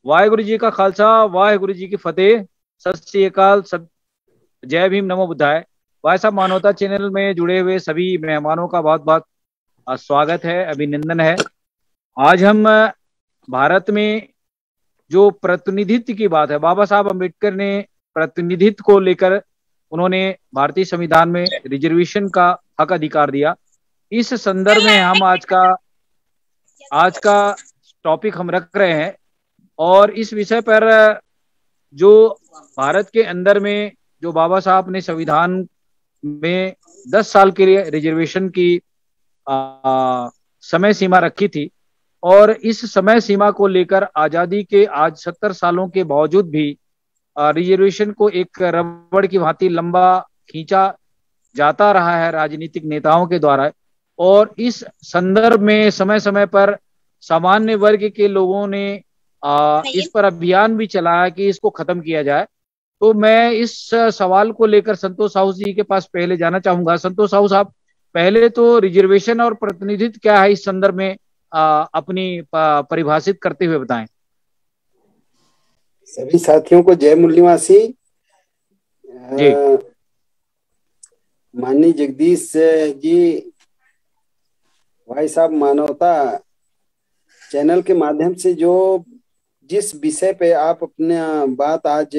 वाहेगुरु जी का खालसा, वाहेगुरु जी की फतेह। सत श्री अकाल, सब जय भीम, नमो बुद्धाय। भाई साहब, मानवता चैनल में जुड़े हुए सभी मेहमानों का बहुत बहुत स्वागत है, अभिनंदन है। आज हम भारत में जो प्रतिनिधित्व की बात है, बाबा साहब अम्बेडकर ने प्रतिनिधित्व को लेकर उन्होंने भारतीय संविधान में रिजर्वेशन का हक अधिकार दिया। इस संदर्भ में हम आज का टॉपिक हम रख रहे हैं। और इस विषय पर जो भारत के अंदर में जो बाबा साहब ने संविधान में 10 साल के लिए रिजर्वेशन की समय सीमा रखी थी, और इस समय सीमा को लेकर आजादी के आज 70 सालों के बावजूद भी रिजर्वेशन को एक रबड़ की भांति लंबा खींचा जाता रहा है राजनीतिक नेताओं के द्वारा। और इस संदर्भ में समय समय पर सामान्य वर्ग के लोगों ने इस पर अभियान भी चलाया कि इसको खत्म किया जाए। तो मैं इस सवाल को लेकर संतोष साहू जी के पास पहले जाना चाहूंगा। संतोष साहू साहब, पहले तो रिजर्वेशन और प्रतिनिधित्व क्या है इस संदर्भ में अपनी परिभाषित करते हुए बताएं। सभी साथियों को जय मुरलीवासी। माननीय जगदीश जी, भाई साहब, मानवता चैनल के माध्यम से जो जिस विषय पे आप अपना बात आज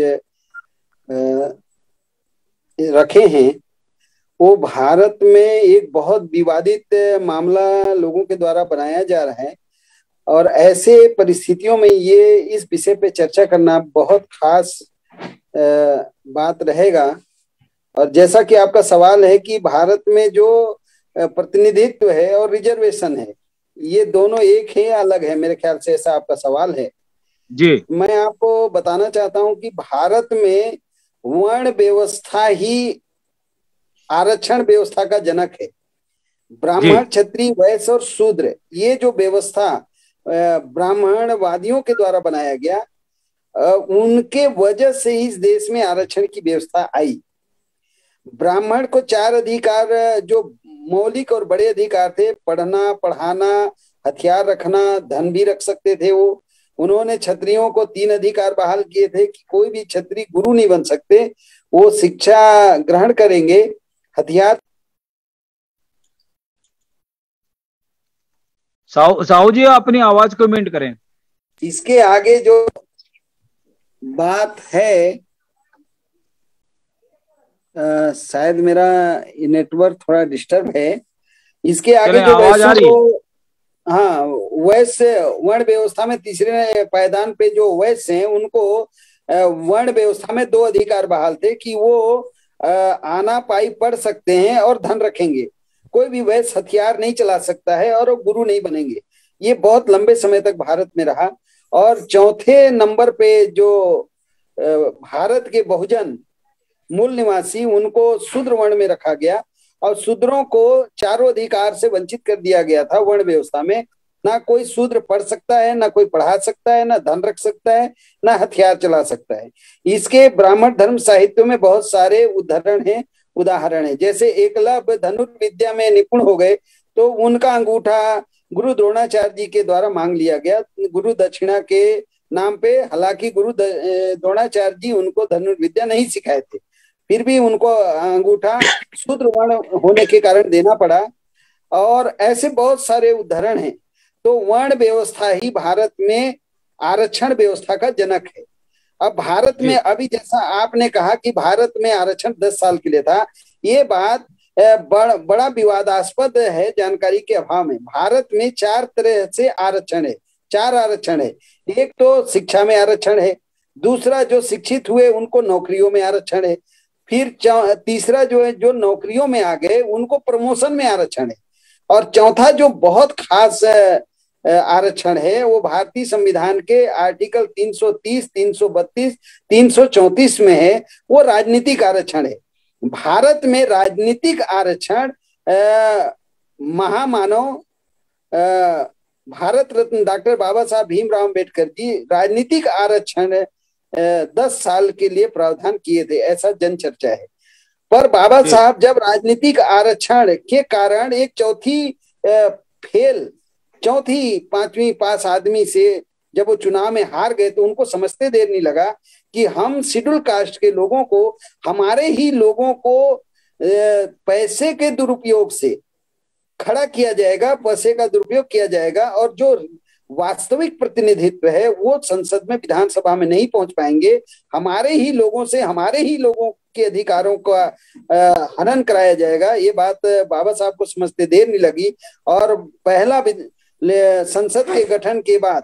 रखे हैं, वो भारत में एक बहुत विवादित मामला लोगों के द्वारा बनाया जा रहा है। और ऐसे परिस्थितियों में ये इस विषय पे चर्चा करना बहुत खास बात रहेगा। और जैसा कि आपका सवाल है कि भारत में जो प्रतिनिधित्व है और रिजर्वेशन है, ये दोनों एक है या अलग है, मेरे ख्याल से ऐसा आपका सवाल है जी। मैं आपको बताना चाहता हूं कि भारत में वर्ण व्यवस्था ही आरक्षण व्यवस्था का जनक है। ब्राह्मण, क्षत्रिय, वैश्य और शूद्र, ये जो व्यवस्था ब्राह्मणवादियों के द्वारा बनाया गया, उनके वजह से इस देश में आरक्षण की व्यवस्था आई। ब्राह्मण को 4 अधिकार, जो मौलिक और बड़े अधिकार थे, पढ़ना, पढ़ाना, हथियार रखना, धन भी रख सकते थे वो। उन्होंने क्षत्रियों को 3 अधिकार बहाल किए थे कि कोई भी क्षत्रिय गुरु नहीं बन सकते, वो शिक्षा ग्रहण करेंगे, हथियार। साहू जी, अपनी आवाज को म्यूट करें। इसके आगे जो बात है, शायद मेरा नेटवर्क थोड़ा डिस्टर्ब है। इसके आगे जो वैश्यों, हाँ, वैश्य वर्ण व्यवस्था में तीसरे पायदान पे जो वैश्य हैं, उनको वर्ण व्यवस्था में 2 अधिकार बहाल थे कि वो आना पाई पढ़ सकते हैं और धन रखेंगे। कोई भी वैश्य हथियार नहीं चला सकता है और वो गुरु नहीं बनेंगे। ये बहुत लंबे समय तक भारत में रहा। और चौथे नंबर पे जो भारत के बहुजन मूल निवासी, उनको शूद्र वर्ण में रखा गया और शूद्रों को 4 अधिकार से वंचित कर दिया गया था वर्ण व्यवस्था में। ना कोई शूद्र पढ़ सकता है, ना कोई पढ़ा सकता है, ना धन रख सकता है, ना हथियार चला सकता है। इसके ब्राह्मण धर्म साहित्य में बहुत सारे उदाहरण है। जैसे एकलव्य धनुर्विद्या में निपुण हो गए तो उनका अंगूठा गुरु द्रोणाचार्य जी के द्वारा मांग लिया गया, गुरु दक्षिणा के नाम पे। हालांकि गुरु द्रोणाचार्य जी उनको धनुर्विद्या नहीं सिखाए थे, फिर भी उनको अंगूठा शूद्र वर्ण होने के कारण देना पड़ा। और ऐसे बहुत सारे उदाहरण हैं। तो वर्ण व्यवस्था ही भारत में आरक्षण व्यवस्था का जनक है। अब भारत में अभी जैसा आपने कहा कि भारत में आरक्षण 10 साल के लिए था, ये बात बड़ा विवादास्पद है जानकारी के अभाव में। भारत में 4 तरह से आरक्षण है, 4 आरक्षण है। एक तो शिक्षा में आरक्षण है, दूसरा जो शिक्षित हुए उनको नौकरियों में आरक्षण है, फिर तीसरा जो है जो नौकरियों में आ गए उनको प्रमोशन में आरक्षण है, और चौथा जो बहुत खास आरक्षण है वो भारतीय संविधान के आर्टिकल 330, 332, 334 में है, वो राजनीतिक आरक्षण है। भारत में राजनीतिक आरक्षण महामानव भारत रत्न डॉक्टर बाबा साहब भीमराव अम्बेडकर जी राजनीतिक आरक्षण 10 साल के लिए प्रावधान किए थे, ऐसा जन चर्चा है। पर बाबा साहब जब राजनीतिक आरक्षण के कारण एक चौथी 5वीं पास आदमी से जब वो चुनाव में हार गए तो उनको समझते देर नहीं लगा कि हम शेड्यूल कास्ट के लोगों को, हमारे ही लोगों को पैसे के दुरुपयोग से खड़ा किया जाएगा, पैसे का दुरुपयोग किया जाएगा, और जो वास्तविक प्रतिनिधित्व है वो संसद में, विधानसभा में नहीं पहुंच पाएंगे। हमारे ही लोगों से, हमारे ही लोगों के अधिकारों का हनन कराया जाएगा। ये बात बाबा साहब को समझते देर नहीं लगी। और पहला संसद के गठन के बाद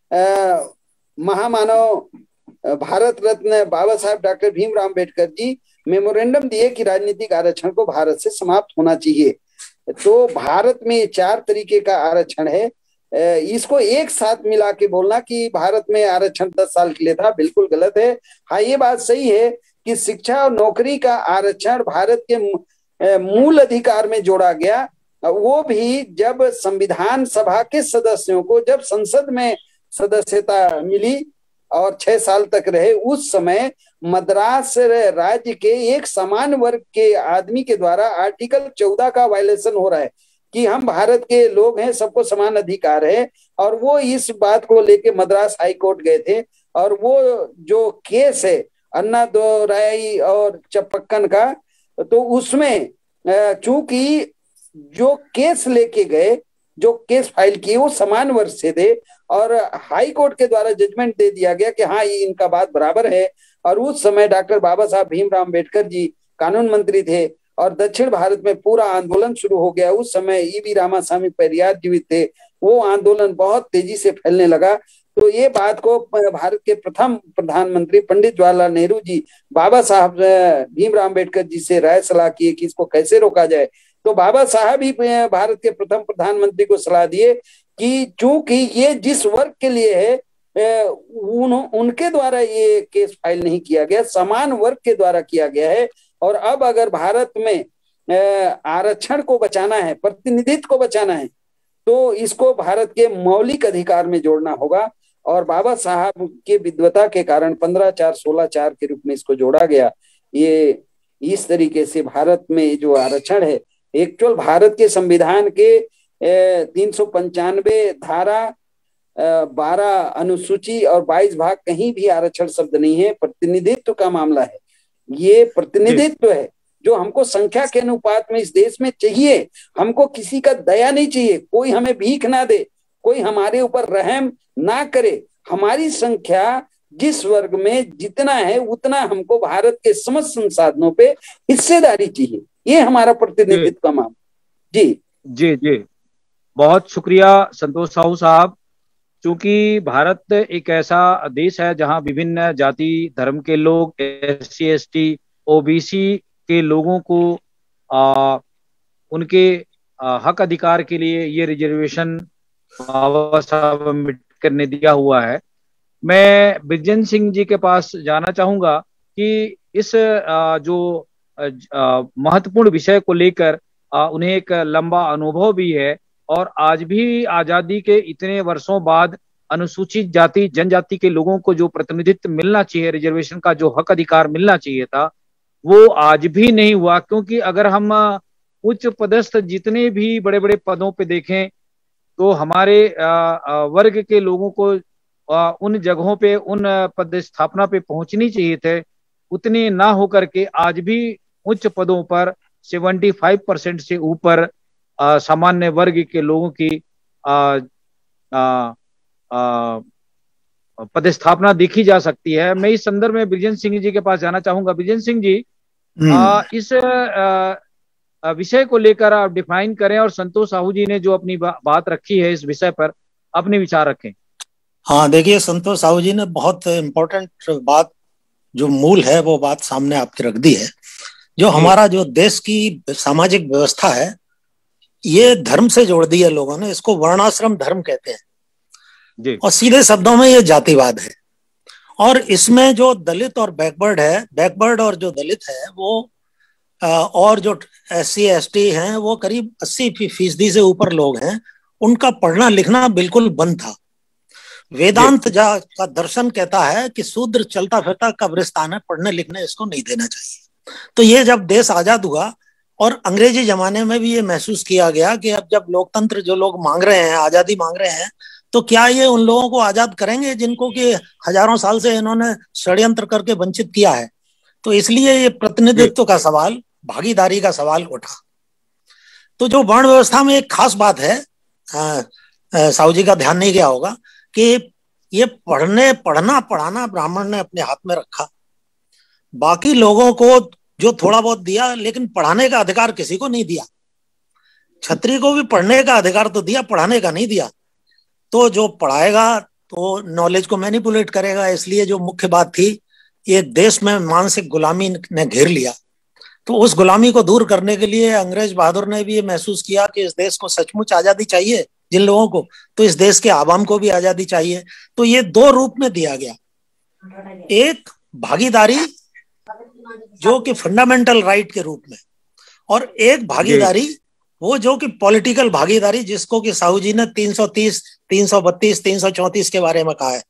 महामानव भारत रत्न बाबा साहब डॉक्टर भीमराव अम्बेडकर जी मेमोरेंडम दिए कि राजनीतिक आरक्षण को भारत से समाप्त होना चाहिए। तो भारत में 4 तरीके का आरक्षण है। इसको एक साथ मिला के बोलना कि भारत में आरक्षण 10 साल के लिए था, बिल्कुल गलत है। हाँ, ये बात सही है कि शिक्षा और नौकरी का आरक्षण भारत के मूल अधिकार में जोड़ा गया, वो भी जब संविधान सभा के सदस्यों को, जब संसद में सदस्यता मिली और 6 साल तक रहे, उस समय मद्रास राज्य के एक समान वर्ग के आदमी के द्वारा आर्टिकल 14 का वायलेशन हो रहा है कि हम भारत के लोग हैं, सबको समान अधिकार है। और वो इस बात को लेके मद्रास हाई कोर्ट गए थे, और वो जो केस है अन्ना दोराई और चप्पक्कन का, तो उसमें चूंकि जो केस लेके गए, जो केस फाइल किए, वो समान वर्ग से थे, और हाई कोर्ट के द्वारा जजमेंट दे दिया गया कि हाँ, ये इनका बात बराबर है। और उस समय डॉक्टर बाबा साहब भीमराव अम्बेडकर जी कानून मंत्री थे, और दक्षिण भारत में पूरा आंदोलन शुरू हो गया। उस समय ईवी रामास्वामी परियार जीवित थे। वो आंदोलन बहुत तेजी से फैलने लगा। तो ये बात को भारत के प्रथम प्रधानमंत्री पंडित जवाहरलाल नेहरू जी बाबा साहब भीमराव अम्बेडकर जी से राय सलाह किए कि इसको कैसे रोका जाए। तो बाबा साहब ही भारत के प्रथम प्रधानमंत्री को सलाह दिए कि चूंकि ये जिस वर्ग के लिए है, उनके द्वारा ये केस फाइल नहीं किया गया, समान वर्ग के द्वारा किया गया है। और अब अगर भारत में आरक्षण को बचाना है, प्रतिनिधित्व को बचाना है, तो इसको भारत के मौलिक अधिकार में जोड़ना होगा। और बाबा साहब के विद्वता के कारण 15/4/16 के रूप में इसको जोड़ा गया। ये इस तरीके से भारत में जो आरक्षण है, एक्चुअल भारत के संविधान के 395 धारा, 12 अनुसूची और 22 भाग, कहीं भी आरक्षण शब्द नहीं है। प्रतिनिधित्व का मामला है, ये प्रतिनिधित्व है जो हमको संख्या के अनुपात में इस देश में चाहिए। हमको किसी का दया नहीं चाहिए, कोई हमें भीख ना दे, कोई हमारे ऊपर रहम ना करे। हमारी संख्या जिस वर्ग में जितना है, उतना हमको भारत के समस्त संसाधनों पे हिस्सेदारी चाहिए। ये हमारा प्रतिनिधित्व का मामला। जी जी जी, बहुत शुक्रिया संतोष साहू साहब। चूंकि भारत एक ऐसा देश है जहां विभिन्न जाति धर्म के लोग, SC ST OBC के लोगों को उनके हक अधिकार के लिए ये रिजर्वेशन बाबा साहब अम्बेडकर ने दिया हुआ है। मैं बिजन सिंह जी के पास जाना चाहूंगा कि इस जो महत्वपूर्ण विषय को लेकर उन्हें एक लंबा अनुभव भी है, और आज भी आजादी के इतने वर्षों बाद अनुसूचित जाति जनजाति के लोगों को जो प्रतिनिधित्व मिलना चाहिए, रिजर्वेशन का जो हक अधिकार मिलना चाहिए था, वो आज भी नहीं हुआ। क्योंकि अगर हम उच्च पदस्थ जितने भी बड़े बड़े पदों पे देखें, तो हमारे वर्ग के लोगों को उन जगहों पे, उन पदस्थापना पे पहुंचनी चाहिए थे, उतने ना होकर के आज भी उच्च पदों पर 75% से ऊपर सामान्य वर्ग के लोगों की पदस्थापना देखी जा सकती है। मैं इस संदर्भ में बिजन सिंह जी के पास जाना चाहूंगा। बिजन सिंह जी, इस विषय को लेकर आप डिफाइन करें, और संतोष साहू जी ने जो अपनी बात रखी है इस विषय पर अपने विचार रखें। हाँ, देखिए, संतोष साहू जी ने बहुत इम्पोर्टेंट बात, जो मूल है, वो बात सामने आपकी रख दी है। जो हमारा जो देश की सामाजिक व्यवस्था है, ये धर्म से जोड़ दी है लोगों ने। इसको वर्णाश्रम धर्म कहते हैं जी। और सीधे शब्दों में ये जातिवाद है। और इसमें जो दलित और बैकवर्ड और जो दलित है वो और जो SC ST हैं, वो करीब 80% से ऊपर लोग हैं। उनका पढ़ना लिखना बिल्कुल बंद था। वेदांत का दर्शन कहता है कि शूद्र चलता फिरता कब्रिस्तान है, पढ़ने लिखने इसको नहीं देना चाहिए। तो ये जब देश आजाद हुआ, और अंग्रेजी जमाने में भी ये महसूस किया गया कि अब जब लोकतंत्र जो लोग मांग रहे हैं, आजादी मांग रहे हैं, तो क्या ये उन लोगों को आजाद करेंगे जिनको कि हजारों साल से इन्होंने षड्यंत्र करके वंचित किया है? तो इसलिए ये प्रतिनिधित्व का सवाल, भागीदारी का सवाल उठा। तो जो वर्ण व्यवस्था में एक खास बात है, साहू जी का ध्यान नहीं गया होगा कि ये पढ़ना पढ़ाना ब्राह्मण ने अपने हाथ में रखा। बाकी लोगों को जो थोड़ा बहुत दिया, लेकिन पढ़ाने का अधिकार किसी को नहीं दिया। क्षत्रिय को भी पढ़ने का अधिकार तो दिया, पढ़ाने का नहीं दिया। तो जो पढ़ाएगा तो नॉलेज को मैनिपुलेट करेगा। इसलिए जो मुख्य बात थी, ये देश में मानसिक गुलामी ने घेर लिया। तो उस गुलामी को दूर करने के लिए अंग्रेज बहादुर ने भी ये महसूस किया कि इस देश को सचमुच आजादी चाहिए जिन लोगों को, तो इस देश के आवाम को भी आजादी चाहिए। तो ये दो रूप में दिया गया, एक भागीदारी जो कि फंडामेंटल राइट के रूप में, और एक भागीदारी वो जो कि पॉलिटिकल भागीदारी, जिसको कि साहू जी ने 330, 332, 334 के बारे में कहा है।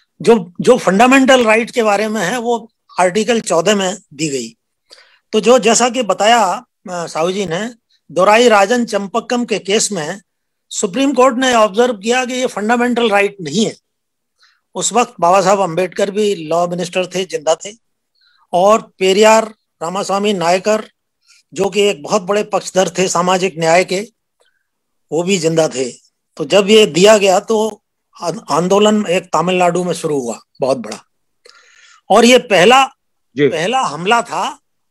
जो फंडामेंटल राइट के बारे में है वो आर्टिकल 14 में दी गई। तो जो जैसा कि बताया साहू जी ने, दोराई राजन चंपक्कम के केस में सुप्रीम कोर्ट ने ऑब्जर्व किया कि ये फंडामेंटल राइट नहीं है। उस वक्त बाबा साहब अम्बेडकर भी लॉ मिनिस्टर थे, जिंदा थे, और पेरियार रामास्वामी नायकर जो कि एक बहुत बड़े पक्षधर थे सामाजिक न्याय के, वो भी जिंदा थे। तो जब ये दिया गया तो आंदोलन एक तमिलनाडु में शुरू हुआ बहुत बड़ा, और ये पहला हमला था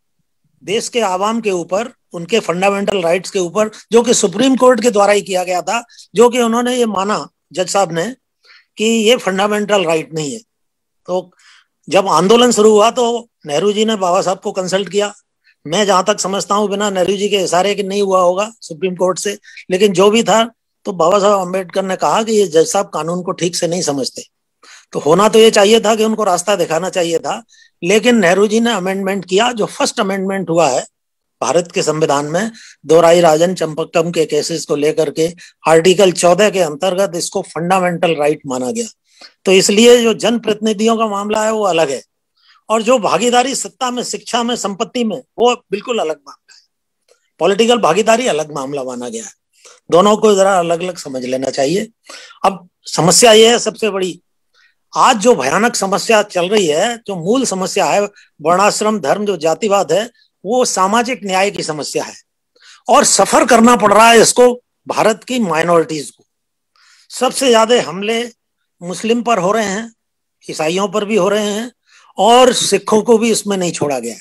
देश के आवाम के ऊपर, उनके फंडामेंटल राइट्स के ऊपर, जो कि सुप्रीम कोर्ट के द्वारा ही किया गया था, जो कि उन्होंने ये माना, जज साहब ने, कि ये फंडामेंटल राइट नहीं है। तो जब आंदोलन शुरू हुआ तो नेहरू जी ने बाबा साहब को कंसल्ट किया। मैं जहां तक समझता हूं बिना नेहरू जी के इशारे के नहीं हुआ होगा सुप्रीम कोर्ट से, लेकिन जो भी था, तो बाबा साहब अम्बेडकर ने कहा कि ये जज साहब कानून को ठीक से नहीं समझते। तो होना तो ये चाहिए था कि उनको रास्ता दिखाना चाहिए था, लेकिन नेहरू जी ने अमेंडमेंट किया। जो फर्स्ट अमेंडमेंट हुआ है भारत के संविधान में दोराई राजन चंपक्कम के केसेस को लेकर के, आर्टिकल 14 के अंतर्गत इसको फंडामेंटल राइट माना गया। तो इसलिए जो जनप्रतिनिधियों का मामला है वो अलग है, और जो भागीदारी सत्ता में, शिक्षा में, संपत्ति में, वो बिल्कुल अलग मामला है। पॉलिटिकल भागीदारी अलग मामला माना गया है। दोनों को जरा अलग अलग समझ लेना चाहिए। अब समस्या ये है सबसे बड़ी, आज जो भयानक समस्या चल रही है, जो मूल समस्या है, वर्णाश्रम धर्म जो जातिवाद है, वो सामाजिक न्याय की समस्या है, और सफर करना पड़ रहा है इसको भारत की माइनॉरिटीज को। सबसे ज्यादा हमले मुस्लिम पर हो रहे हैं, ईसाइयों पर भी हो रहे हैं, और सिखों को भी इसमें नहीं छोड़ा गया है।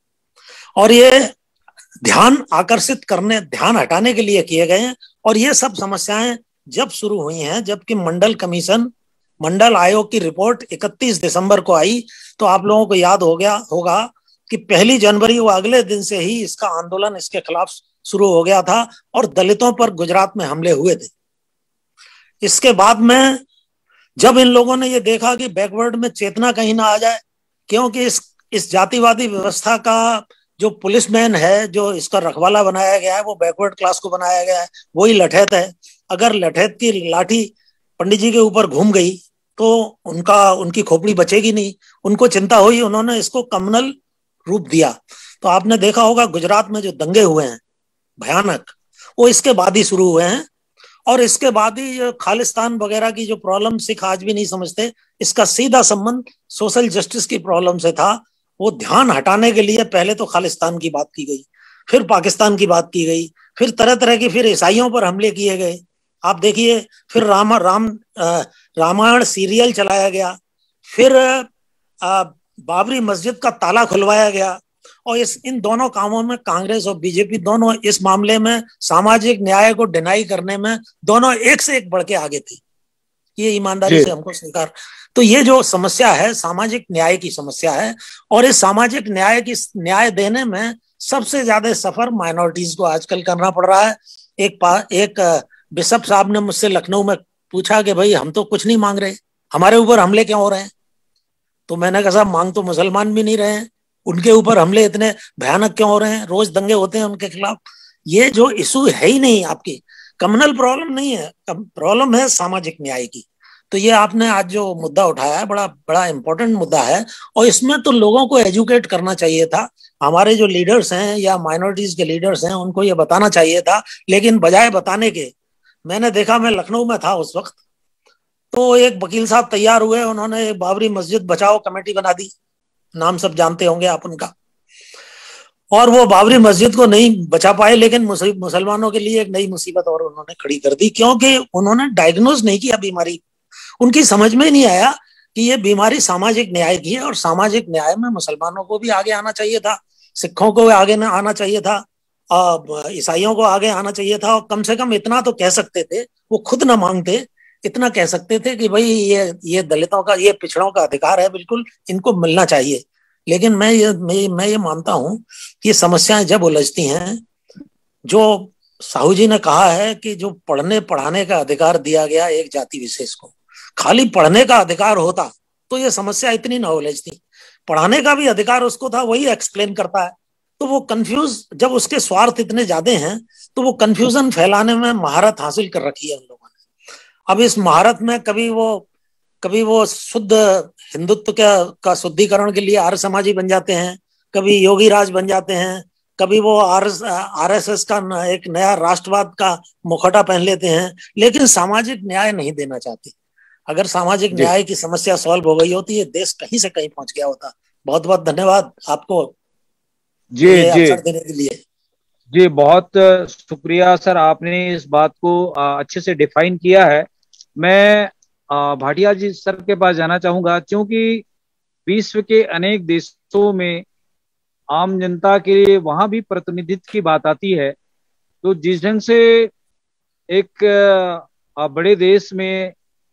और ये ध्यान आकर्षित करने, ध्यान हटाने के लिए किए गए हैं। और ये सब समस्याएं जब शुरू हुई हैं, जबकि मंडल आयोग की रिपोर्ट 31 दिसंबर को आई, तो आप लोगों को याद हो गया होगा कि 1 जनवरी वो अगले दिन से ही इसका आंदोलन इसके खिलाफ शुरू हो गया था, और दलितों पर गुजरात में हमले हुए थे। इसके बाद में जब इन लोगों ने ये देखा कि बैकवर्ड में चेतना कहीं ना आ जाए, क्योंकि इस जातिवादी व्यवस्था का जो पुलिसमैन है, जो इसका रखवाला बनाया गया है, वो बैकवर्ड क्लास को बनाया गया है, वही लठैत है। अगर लठैत की लाठी पंडित जी के ऊपर घूम गई तो उनकी खोपड़ी बचेगी नहीं। उनको चिंता हुई, उन्होंने इसको कम्युनल रूप दिया। तो आपने देखा होगा गुजरात में जो दंगे हुए हैं भयानक, वो इसके बाद ही शुरू हुए हैं। और इसके बाद ही खालिस्तान वगैरह की जो प्रॉब्लम सिख आज भी नहीं समझते, इसका सीधा संबंध सोशल जस्टिस की प्रॉब्लम से था। वो ध्यान हटाने के लिए पहले तो खालिस्तान की बात की गई, फिर पाकिस्तान की बात की गई, फिर तरह तरह की, फिर ईसाइयों पर हमले किए गए। आप देखिए, फिर रामायण सीरियल चलाया गया, फिर बाबरी मस्जिद का ताला खुलवाया गया। और इन दोनों कामों में कांग्रेस और बीजेपी दोनों इस मामले में सामाजिक न्याय को डिनाई करने में दोनों एक से एक बढ़ के आगे थे। ये ईमानदारी से हमको स्वीकार। तो ये जो समस्या है सामाजिक न्याय की समस्या है, और इस सामाजिक न्याय देने में सबसे ज्यादा सफर माइनॉरिटीज को आजकल करना पड़ रहा है। एक बिशप साहब ने मुझसे लखनऊ में पूछा कि भाई हम तो कुछ नहीं मांग रहे, हमारे ऊपर हमले क्यों हो रहे हैं? तो मैंने कहा साहब मांग तो मुसलमान भी नहीं रहे हैं, उनके ऊपर हमले इतने भयानक क्यों हो रहे हैं? रोज दंगे होते हैं उनके खिलाफ। ये जो इशू है ही नहीं, आपकी कम्युनल प्रॉब्लम नहीं है, प्रॉब्लम है सामाजिक न्याय की। तो ये आपने आज जो मुद्दा उठाया है बड़ा बड़ा इंपॉर्टेंट मुद्दा है, और इसमें तो लोगों को एजुकेट करना चाहिए था। हमारे जो लीडर्स हैं या माइनॉरिटीज के लीडर्स हैं, उनको ये बताना चाहिए था। लेकिन बजाय बताने के, मैंने देखा, मैं लखनऊ में था उस वक्त, तो एक वकील साहब तैयार हुए, उन्होंने बाबरी मस्जिद बचाओ कमेटी बना दी, नाम सब जानते होंगे आप उनका। और वो बाबरी मस्जिद को नहीं बचा पाए, लेकिन मुसलमानों के लिए एक नई मुसीबत और उन्होंने खड़ी कर दी, क्योंकि उन्होंने डायग्नोज नहीं किया बीमारी। उनकी समझ में नहीं आया कि ये बीमारी सामाजिक न्याय की है, और सामाजिक न्याय में मुसलमानों को भी आगे आना चाहिए था, सिखों को आगे आना चाहिए था, ईसाइयों को आगे आना चाहिए था। और कम से कम इतना तो कह सकते थे, वो खुद ना मांगते, इतना कह सकते थे कि भाई ये दलितों का, ये पिछड़ों का अधिकार है, बिल्कुल इनको मिलना चाहिए। लेकिन मैं ये मानता हूं कि समस्याएं जब उलझती हैं, जो साहू जी ने कहा है कि जो पढ़ने पढ़ाने का अधिकार दिया गया एक जाति विशेष को, खाली पढ़ने का अधिकार होता तो ये समस्या इतनी ना उलझती। पढ़ाने का भी अधिकार उसको था, वही एक्सप्लेन करता है। तो वो कंफ्यूज, जब उसके स्वार्थ इतने ज्यादा हैं, तो वो कंफ्यूजन फैलाने में महारत हासिल कर रखी है उन लोगों ने। अब इस महारत में कभी वो शुद्ध हिंदुत्व का शुद्धिकरण के लिए आर्य समाजी बन जाते हैं, कभी योगी राज बन जाते हैं, कभी वो आरएसएस का एक नया राष्ट्रवाद का मुखौटा पहन लेते हैं, लेकिन सामाजिक न्याय नहीं देना चाहते। अगर सामाजिक न्याय की समस्या सॉल्व हो गई होती, ये देश कहीं से कहीं पहुंच गया होता। बहुत बहुत धन्यवाद आपको अवसर देने के लिए। जी बहुत शुक्रिया सर, आपने इस बात को अच्छे से डिफाइन किया है। मैं भाटिया जी सर के पास जाना चाहूंगा, क्योंकि विश्व के अनेक देशों में आम जनता के लिए वहां भी प्रतिनिधित्व की बात आती है। तो जिस ढंग से एक बड़े देश में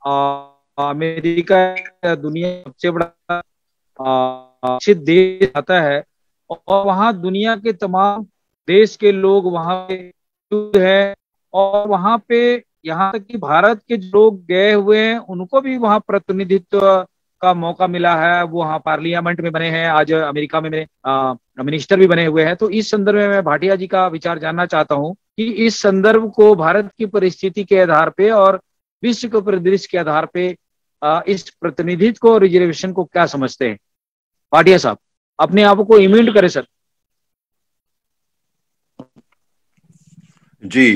अमेरिका दुनिया सबसे बड़ा अच्छे देश आता है, और वहाँ दुनिया के तमाम देश के लोग वहाँ पे है, और वहाँ पे यहाँ तक कि भारत के जो लोग गए हुए हैं उनको भी वहाँ प्रतिनिधित्व का मौका मिला है। वो वहाँ पार्लियामेंट में बने हैं, आज अमेरिका में मिनिस्टर भी बने हुए हैं। तो इस संदर्भ में मैं भाटिया जी का विचार जानना चाहता हूँ कि इस संदर्भ को भारत की परिस्थिति के आधार पे और विश्व के परिदृश्य के आधार पे इस प्रतिनिधित्व को, रिजर्वेशन को क्या समझते हैं? भाटिया साहब अपने आप को इम्यूट करें सर। जी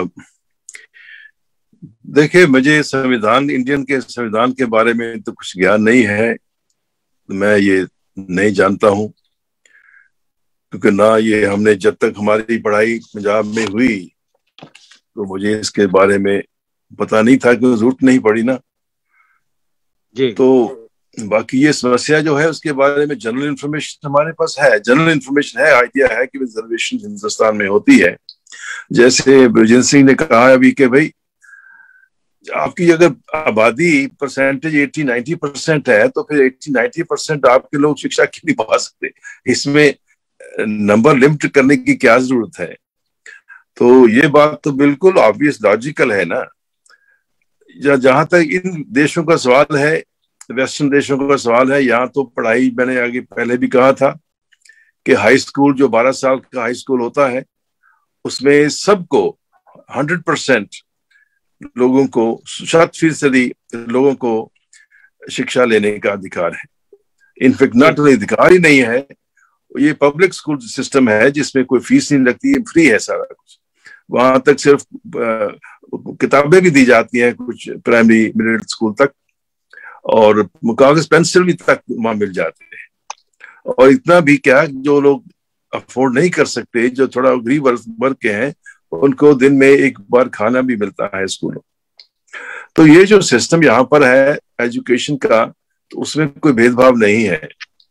देखिए, मुझे संविधान, इंडियन के संविधान के बारे में तो कुछ ज्ञान नहीं है, मैं ये नहीं जानता हूं, क्योंकि ना ये हमने, जब तक हमारी पढ़ाई पंजाब में हुई तो मुझे इसके बारे में पता नहीं था, कि जरूरत नहीं पड़ी ना जी। तो बाकी ये समस्या जो है उसके बारे में जनरल इंफॉर्मेशन हमारे पास है, जनरल इंफॉर्मेशन है, आइडिया है कि रिजर्वेशन हिंदुस्तान में होती है। जैसे ब्रजेंद्र सिंह ने कहा अभी कि भाई आपकी अगर आबादी परसेंटेज 80-90% है, तो फिर 80-90% आपके लोग शिक्षा क्यों नहीं पा सकते? इसमें नंबर लिमिट करने की क्या जरूरत है? तो ये बात तो बिल्कुल ऑब्वियस लॉजिकल है ना। जहां तक इन देशों का सवाल है, वेस्टर्न देशों का सवाल है, यहाँ तो पढ़ाई, मैंने आगे पहले भी कहा था कि हाई स्कूल, जो 12 साल का हाई स्कूल होता है, उसमें सबको 100% लोगों को, 100% लोगों को शिक्षा लेने का अधिकार है। इनफैक्ट नॉट अधिकार ही नहीं है, ये पब्लिक स्कूल सिस्टम है जिसमें कोई फीस नहीं लगती है, फ्री है सारा कुछ। वहां तक सिर्फ किताबें भी दी जाती हैं कुछ प्राइमरी मिडिल स्कूल तक, और कागज पेंसिल भी तक वहां मिल जाते हैं। और इतना भी क्या, जो लोग अफोर्ड नहीं कर सकते, जो थोड़ा गरीब वर्ग के हैं, उनको दिन में एक बार खाना भी मिलता है स्कूलों। तो ये जो सिस्टम यहाँ पर है एजुकेशन का, तो उसमें कोई भेदभाव नहीं है।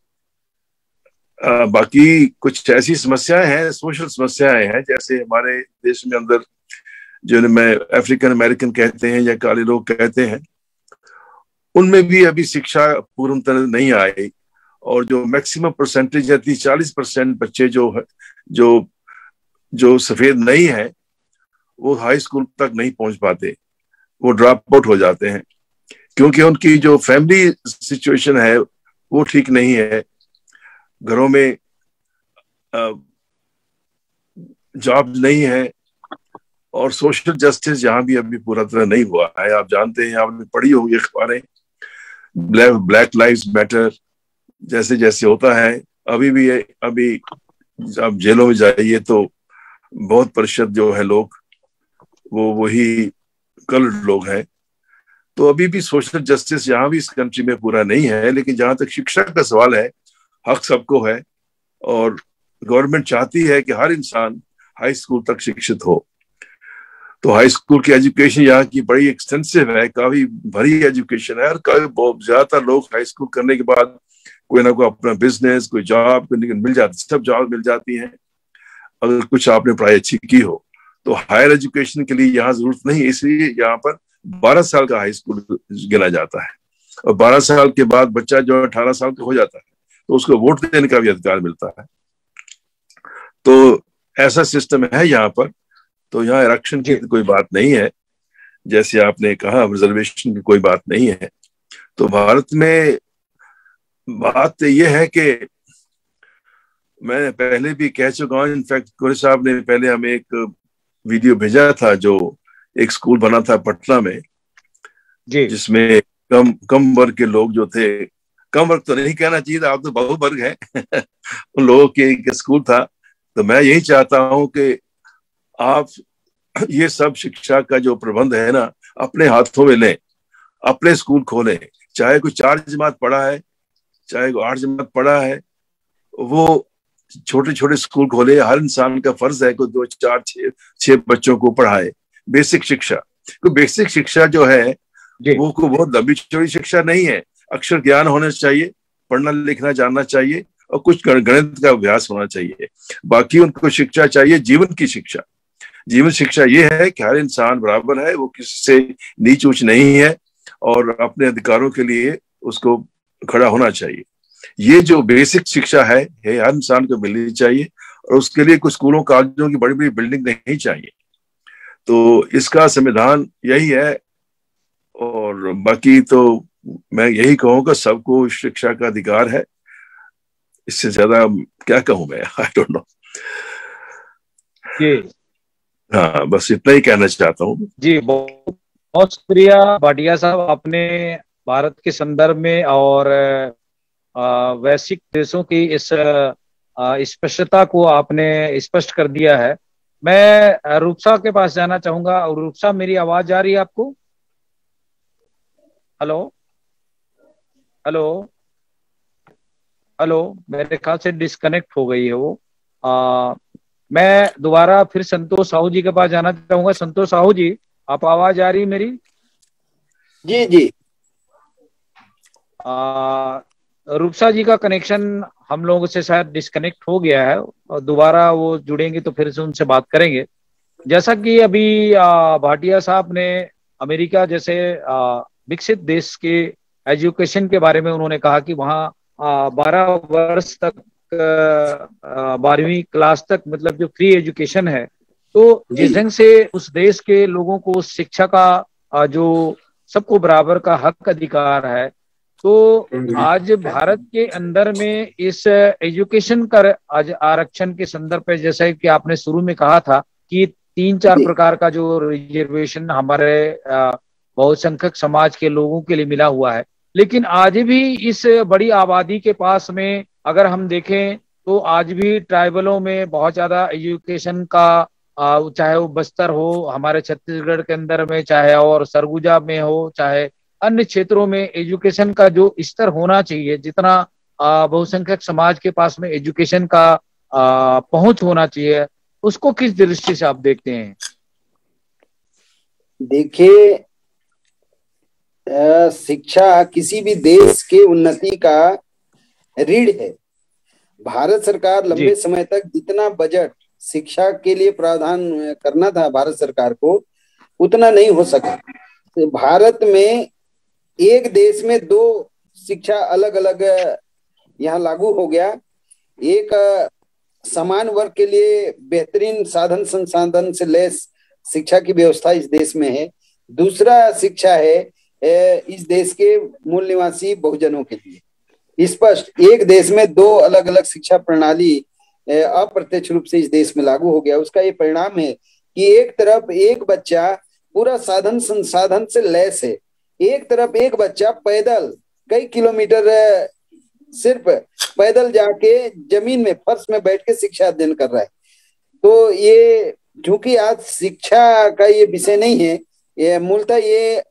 बाकी कुछ ऐसी समस्याएं हैं, सोशल समस्याएं हैं, जैसे हमारे देश में अंदर जो मैं अफ्रीकन अमेरिकन कहते हैं या काले लोग कहते हैं, उनमें भी अभी शिक्षा पूर्ण तरह नहीं आई, और जो मैक्सिमम परसेंटेज है 30-40% बच्चे जो सफेद नहीं है, वो हाई स्कूल तक नहीं पहुंच पाते, वो ड्रॉप आउट हो जाते हैं, क्योंकि उनकी जो फैमिली सिचुएशन है वो ठीक नहीं है। घरों में जॉब नहीं है, और सोशल जस्टिस यहाँ भी अभी पूरा तरह नहीं हुआ है। आप जानते हैं, आपने पढ़ी होगी अखबारें, ब्लैक लाइव्स मैटर जैसे जैसे होता है। अभी आप जेलों में जाइए तो बहुत प्रतिशत जो है लोग, वो वही कलर्ड लोग हैं। तो अभी भी सोशल जस्टिस यहाँ भी इस कंट्री में पूरा नहीं है। लेकिन जहां तक शिक्षा का सवाल है, हक सबको है और गवर्नमेंट चाहती है कि हर इंसान हाई स्कूल तक शिक्षित हो। तो हाई स्कूल की एजुकेशन यहाँ की बड़ी एक्सटेंसिव है, काफी बड़ी एजुकेशन है, और बहुत ज्यादातर लोग हाई स्कूल करने के बाद कोई ना कोई अपना बिजनेस, कोई जॉब मिल जाती, सब जॉब मिल जाती है अगर कुछ आपने पढ़ाई अच्छी की हो। तो हायर एजुकेशन के लिए यहाँ जरूरत नहीं, इसलिए यहाँ पर 12 साल का हाई स्कूल गिना जाता है, और 12 साल के बाद बच्चा जो 18 साल का हो जाता है तो उसको वोट देने का भी अधिकार मिलता है। तो ऐसा सिस्टम है यहाँ पर। तो यहाँ आरक्षण की कोई बात नहीं है, जैसे आपने कहा रिजर्वेशन की कोई बात नहीं है। तो भारत में बात यह है कि मैं पहले भी कह चुका हूँ, इनफैक्ट कोरे साहब ने पहले हमें एक वीडियो भेजा था, जो एक स्कूल बना था पटना में जिसमें कम वर्ग के लोग जो थे, कम वर्ग तो नहीं कहना चाहिए, आप तो बहु वर्ग हैं उन लोगों के एक स्कूल था। तो मैं यही चाहता हूं कि आप ये सब शिक्षा का जो प्रबंध है ना अपने हाथों में लें, अपने स्कूल खोलें, चाहे कोई 4 जमात पढ़ा है, चाहे कोई 8 जमात पढ़ा है, वो छोटे छोटे स्कूल खोले। हर इंसान का फर्ज है कि 2, 4, 6 बच्चों को पढ़ाए। बेसिक शिक्षा, बेसिक शिक्षा जो है वो को बहुत लंबी चौड़ी शिक्षा नहीं है, अक्षर ज्ञान होना चाहिए, पढ़ना लिखना जानना चाहिए और कुछ गणित का अभ्यास होना चाहिए। बाकी उनको शिक्षा चाहिए जीवन की शिक्षा। जीवन शिक्षा ये है कि हर इंसान बराबर है, वो किसी से नीच ऊंच नहीं है और अपने अधिकारों के लिए उसको खड़ा होना चाहिए। ये जो बेसिक शिक्षा है हर इंसान को मिलनी चाहिए, और उसके लिए कुछ स्कूलों कॉलेजों की बड़ी बड़ी बिल्डिंग नहीं चाहिए। तो इसका संविधान यही है, और बाकी तो मैं यही कहूँगा सबको शिक्षा का अधिकार है, इससे ज्यादा क्या कहूँ मैं, आई डोंट नो। हाँ, बस इतना ही कहना चाहता हूँ जी। बहुत शुक्रिया भाटिया साहब, आपने भारत के संदर्भ में और वैश्विक देशों की इस स्पष्टता को आपने स्पष्ट कर दिया है। मैं रूपसा के पास जाना चाहूंगा। और रूपसा, मेरी आवाज आ रही है आपको? हेलो हेलो हेलो, मेरे ख्याल से डिस्कनेक्ट हो गई है वो। मैं दोबारा फिर संतोष साहू जी के पास जाना चाहूंगा। संतोष साहू जी, आप आवाज आ रही है मेरी? जी जी। रूपसा जी का कनेक्शन हम लोगों से शायद डिस्कनेक्ट हो गया है, और दोबारा वो जुड़ेंगे तो फिर से उनसे बात करेंगे। जैसा कि अभी भाटिया साहब ने अमेरिका जैसे विकसित देश के एजुकेशन के बारे में उन्होंने कहा कि वहाँ 12 वर्ष तक 12वीं क्लास तक मतलब जो फ्री एजुकेशन है, तो जिस ढंग से उस देश के लोगों को शिक्षा का जो सबको बराबर का हक अधिकार है, तो आज भारत के अंदर में इस एजुकेशन का आज आरक्षण के संदर्भ पे, जैसे कि आपने शुरू में कहा था कि 3-4 प्रकार का जो रिजर्वेशन हमारे बहुसंख्यक समाज के लोगों के लिए मिला हुआ है, लेकिन आज भी इस बड़ी आबादी के पास में अगर हम देखें तो आज भी ट्राइबलों में बहुत ज्यादा एजुकेशन का, चाहे वो बस्तर हो हमारे छत्तीसगढ़ के अंदर में, चाहे और सरगुजा में हो, चाहे अन्य क्षेत्रों में एजुकेशन का जो स्तर होना चाहिए, जितना बहुसंख्यक समाज के पास में एजुकेशन का पहुंच होना चाहिए, उसको किस दृष्टि से आप देखते हैं? देखिए, शिक्षा किसी भी देश के उन्नति का रीढ़ है। भारत सरकार लंबे समय तक जितना बजट शिक्षा के लिए प्रावधान करना था भारत सरकार को, उतना नहीं हो सका। तो भारत में एक देश में 2 शिक्षा अलग अलग यहाँ लागू हो गया। एक समान वर्ग के लिए बेहतरीन साधन संसाधन से लैस शिक्षा की व्यवस्था इस देश में है। दूसरा शिक्षा है इस देश के मूल निवासी बहुजनों के लिए। स्पष्ट एक देश में 2 अलग अलग शिक्षा प्रणाली अप्रत्यक्ष रूप से इस देश में लागू हो गया। उसका ये परिणाम है कि एक तरफ एक बच्चा पूरा साधन संसाधन से लैस है, एक तरफ एक बच्चा पैदल कई किलोमीटर सिर्फ पैदल जाके जमीन में फर्श में बैठ के शिक्षा अध्ययन कर रहा है। तो ये चूंकि आज शिक्षा का ये विषय नहीं है, ये मूलतः ये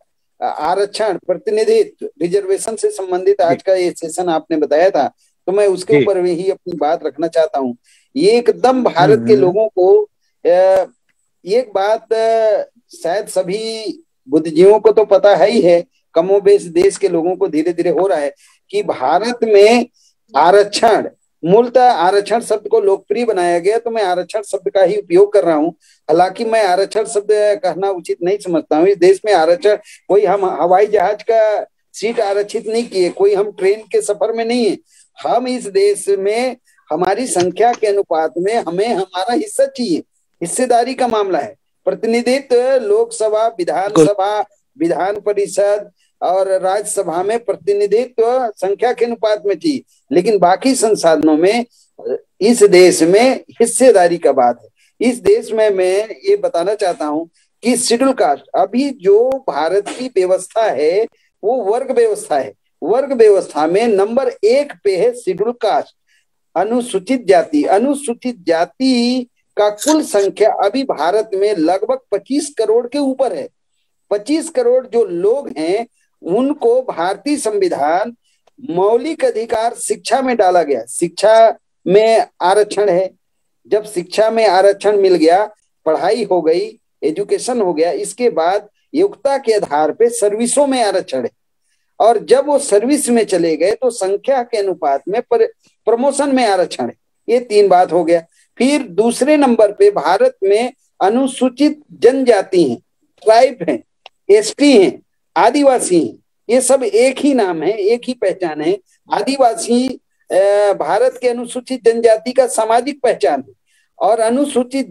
आरक्षण, प्रतिनिधित्व, रिजर्वेशन से संबंधित आज का ये सेशन आपने बताया था, तो मैं उसके ऊपर ही अपनी बात रखना चाहता हूँ। ये एकदम भारत के लोगों को एक बात शायद सभी बुद्धिजीवियों को तो पता है ही है, कमोबेश देश के लोगों को धीरे धीरे हो रहा है कि भारत में आरक्षण, मूलतः आरक्षण शब्द को लोकप्रिय बनाया गया, तो मैं आरक्षण शब्द का ही उपयोग कर रहा हूं। हालांकि मैं आरक्षण शब्द कहना उचित नहीं समझता हूं। इस देश में आरक्षण, कोई हम हवाई जहाज का सीट आरक्षित नहीं किए, कोई हम ट्रेन के सफर में नहीं है। हम इस देश में हमारी संख्या के अनुपात में हमें हमारा हिस्सा चाहिए, हिस्सेदारी का मामला है। प्रतिनिधित्व लोकसभा, विधानसभा, विधान परिषद और राज्यसभा में प्रतिनिधित्व संख्या के अनुपात में चाहिए, लेकिन बाकी संसाधनों में इस देश में हिस्सेदारी का बात है। इस देश में मैं ये बताना चाहता हूं कि शेड्यूल कास्ट, अभी जो भारत की व्यवस्था है वो वर्ग व्यवस्था है। वर्ग व्यवस्था में नंबर 1 पे है शेड्यूल कास्ट, अनुसूचित जाति। अनुसूचित जाति का कुल संख्या अभी भारत में लगभग 25 करोड़ के ऊपर है। 25 करोड़ जो लोग हैं उनको भारतीय संविधान मौलिक अधिकार शिक्षा में डाला गया। शिक्षा में आरक्षण है। जब शिक्षा में आरक्षण मिल गया, पढ़ाई हो गई, एजुकेशन हो गया, इसके बाद योग्यता के आधार पे सर्विसों में आरक्षण है। और जब वो सर्विस में चले गए तो संख्या के अनुपात में प्रमोशन में आरक्षण है। ये 3 बात हो गया। फिर दूसरे नंबर पे भारत में अनुसूचित जनजाति हैं, ट्राइब हैं, एसटी हैं, आदिवासी हैं। ये सब एक ही नाम है, एक ही पहचान है। आदिवासी भारत के अनुसूचित जनजाति का सामाजिक पहचान है और अनुसूचित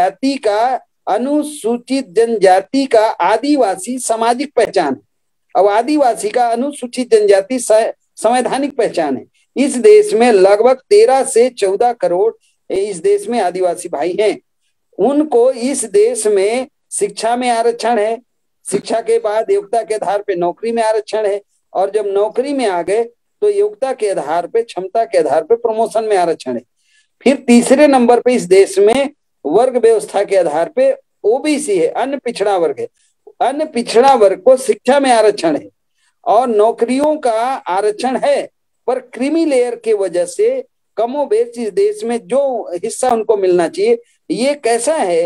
जनजाति का आदिवासी सामाजिक पहचान है। अब आदिवासी का अनुसूचित जनजाति संवैधानिक पहचान है। इस देश में लगभग 13 से 14 करोड़ इस देश में आदिवासी भाई हैं। उनको इस देश में शिक्षा में आरक्षण है। शिक्षा के बाद योग्यता के आधार पे नौकरी में आरक्षण है, और जब नौकरी में आ गए तो योग्यता के आधार पे, क्षमता के आधार पे प्रमोशन में आरक्षण है। फिर तीसरे नंबर पे इस देश में वर्ग व्यवस्था के आधार पे ओबीसी है, अन्य पिछड़ा वर्ग है। अन्य पिछड़ा वर्ग को शिक्षा में आरक्षण है और नौकरियों का आरक्षण है, पर क्रीमी लेयर के वजह से कमोबेश इस देश में जो हिस्सा उनको मिलना चाहिए। ये कैसा है,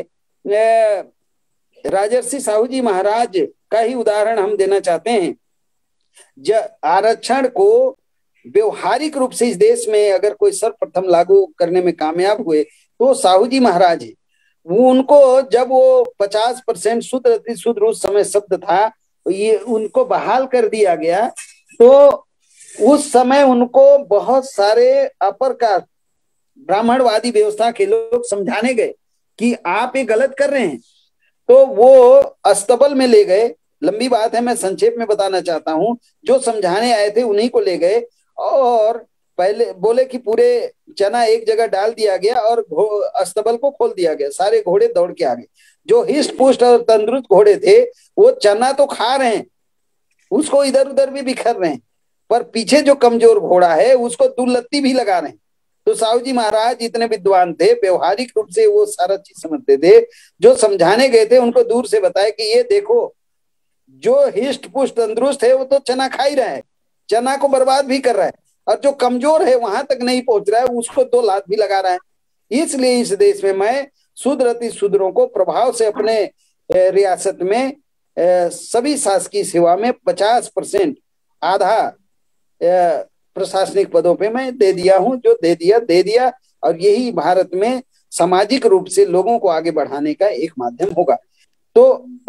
राजर्षि साहू जी महाराज का ही उदाहरण हम देना चाहते हैं। आरक्षण को व्यवहारिक रूप से इस देश में अगर कोई सर्वप्रथम लागू करने में कामयाब हुए तो साहू जी महाराज है। वो उनको जब वो 50% शुद्ध अति शुद्ध उस समय शब्द था, ये उनको बहाल कर दिया गया, तो उस समय उनको बहुत सारे अपर कास्ट ब्राह्मणवादी व्यवस्था के लोग समझाने गए कि आप ये गलत कर रहे हैं, तो वो अस्तबल में ले गए। लंबी बात है, मैं संक्षेप में बताना चाहता हूं। जो समझाने आए थे उन्हीं को ले गए और पहले बोले कि पूरे चना एक जगह डाल दिया गया और अस्तबल को खोल दिया गया, सारे घोड़े दौड़ के आ गए। जो हिस्ट पुष्ट और तंदुरुस्त घोड़े थे वो चना तो खा रहे हैं, उसको इधर उधर भी बिखर रहे हैं, पर पीछे जो कमजोर घोड़ा है उसको दुलत्ती भी लगा रहे हैं। तो साहू जी महाराज इतने विद्वान थे, व्यवहारिक रूप से वो सारा चीज समझते थे। जो समझाने गए थे उनको दूर से बताया कि ये देखो, जो हिस्ट पुष्ट तंदुरुस्त है वो तो चना खा ही रहा है, चना को बर्बाद भी कर रहा है, और जो कमजोर है वहां तक नहीं पहुंच रहा है उसको 2 लात भी लगा रहा है। इसलिए इस देश में मैं शूद्र अति शूद्रों को प्रभाव से अपने रियासत में सभी शासकीय सेवा में 50% आधा प्रशासनिक पदों पे मैं दे दिया हूं। जो दे दिया और यही भारत में सामाजिक रूप से लोगों को आगे बढ़ाने का एक माध्यम होगा। तो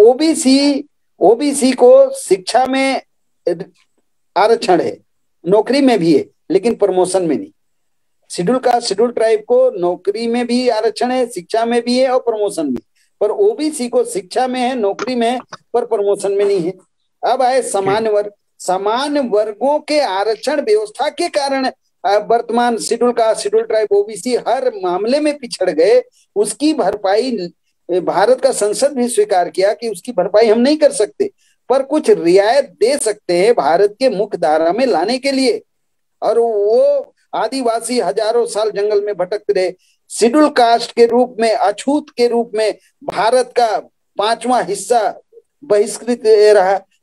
ओबीसी को शिक्षा में आरक्षण है, नौकरी में भी है, लेकिन प्रमोशन में नहीं। शेड्यूल कास्ट, शेड्यूल ट्राइब को नौकरी में भी आरक्षण है, शिक्षा में भी है और प्रमोशन में, पर ओबीसी को शिक्षा में है, नौकरी में है, पर प्रमोशन में नहीं है। अब आए समान वर्ग। समान वर्गों के आरक्षण व्यवस्था के कारण वर्तमान schedule caste, schedule tribe, OBC हर मामले में पिछड़ गए। उसकी भरपाई भारत का संसद भी स्वीकार किया कि उसकी भरपाई हम नहीं कर सकते, पर कुछ रियायत दे सकते हैं भारत के मुख्य धारा में लाने के लिए। और वो आदिवासी हजारों साल जंगल में भटकते रहे, शेड्यूल कास्ट के रूप में, अछूत के रूप में भारत का 5वां हिस्सा बहिष्कृत रहा।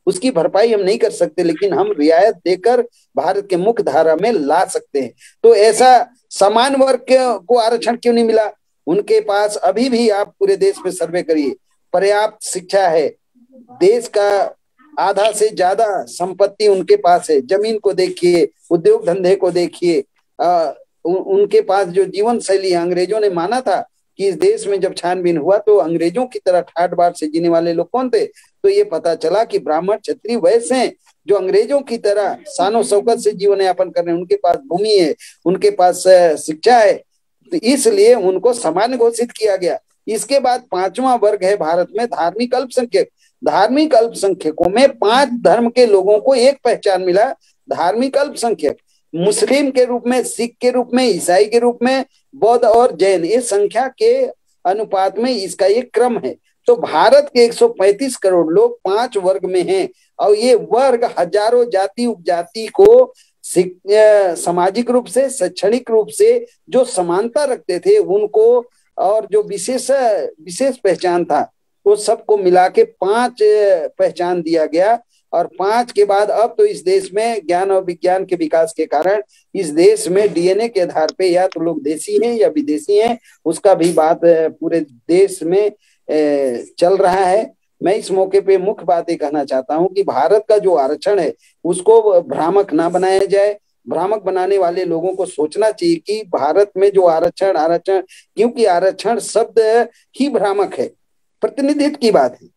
उसकी भरपाई हम नहीं कर सकते, लेकिन हम रियायत देकर भारत के मुख्य धारा में ला सकते हैं। तो ऐसा समान वर्ग को आरक्षण क्यों नहीं मिला? उनके पास अभी भी, आप पूरे देश में सर्वे करिए, पर्याप्त शिक्षा है, देश का आधा से ज्यादा संपत्ति उनके पास है, जमीन को देखिए, उद्योग धंधे को देखिए, उनके पास जो जीवन शैली है, अंग्रेजों ने माना था कि इस देश में जब छानबीन हुआ तो अंग्रेजों की तरह ठाट बाट से जीने वाले लोग कौन थे? तो ये पता चला कि ब्राह्मण क्षत्रिय वैसे हैं जो अंग्रेजों की तरह शानो शौकत से जीवन यापन कर रहे हैं, उनके पास भूमि है, उनके पास शिक्षा है, तो इसलिए उनको समान घोषित किया गया। इसके बाद पांचवा वर्ग है भारत में धार्मिक अल्पसंख्यक। धार्मिक अल्पसंख्यकों में 5 धर्म के लोगों को एक पहचान मिला, धार्मिक अल्पसंख्यक, मुस्लिम के रूप में, सिख के रूप में, ईसाई के रूप में, बौद्ध और जैन, ये संख्या के अनुपात में इसका एक क्रम है। तो भारत के 135 करोड़ लोग 5 वर्ग में हैं, और ये वर्ग हजारों जाति उपजाति को सामाजिक रूप से, शैक्षणिक रूप से जो समानता रखते थे उनको, और जो विशेष पहचान था, वो सबको मिला के 5 पहचान दिया गया। और 5 के बाद अब तो इस देश में ज्ञान और विज्ञान के विकास के कारण इस देश में डीएनए के आधार पे या तो लोग देसी हैं या विदेशी हैं, उसका भी बात पूरे देश में चल रहा है। मैं इस मौके पे मुख्य बात ये कहना चाहता हूं कि भारत का जो आरक्षण है उसको भ्रामक ना बनाया जाए। भ्रामक बनाने वाले लोगों को सोचना चाहिए कि भारत में जो आरक्षण, क्योंकि आरक्षण शब्द ही भ्रामक है, प्रतिनिधित्व की बात है,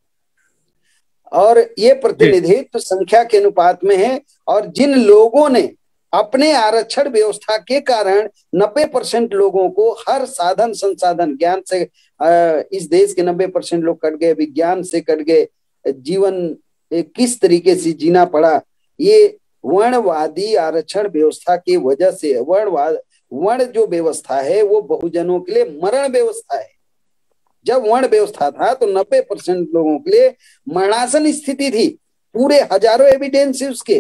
और ये प्रतिनिधित्व संख्या के अनुपात में है। और जिन लोगों ने अपने आरक्षण व्यवस्था के कारण 90% लोगों को हर साधन संसाधन, ज्ञान से इस देश के 90% लोग कट गए, विज्ञान से कट गए, जीवन किस तरीके से जीना पड़ा, ये वर्णवादी आरक्षण व्यवस्था की वजह से। वर्ण जो व्यवस्था है वो बहुजनों के लिए मरण व्यवस्था है। जब वर्ण व्यवस्था था तो 90% लोगों के लिए मरणासन स्थिति थी, पूरे हजारों एविडेंस है उसके।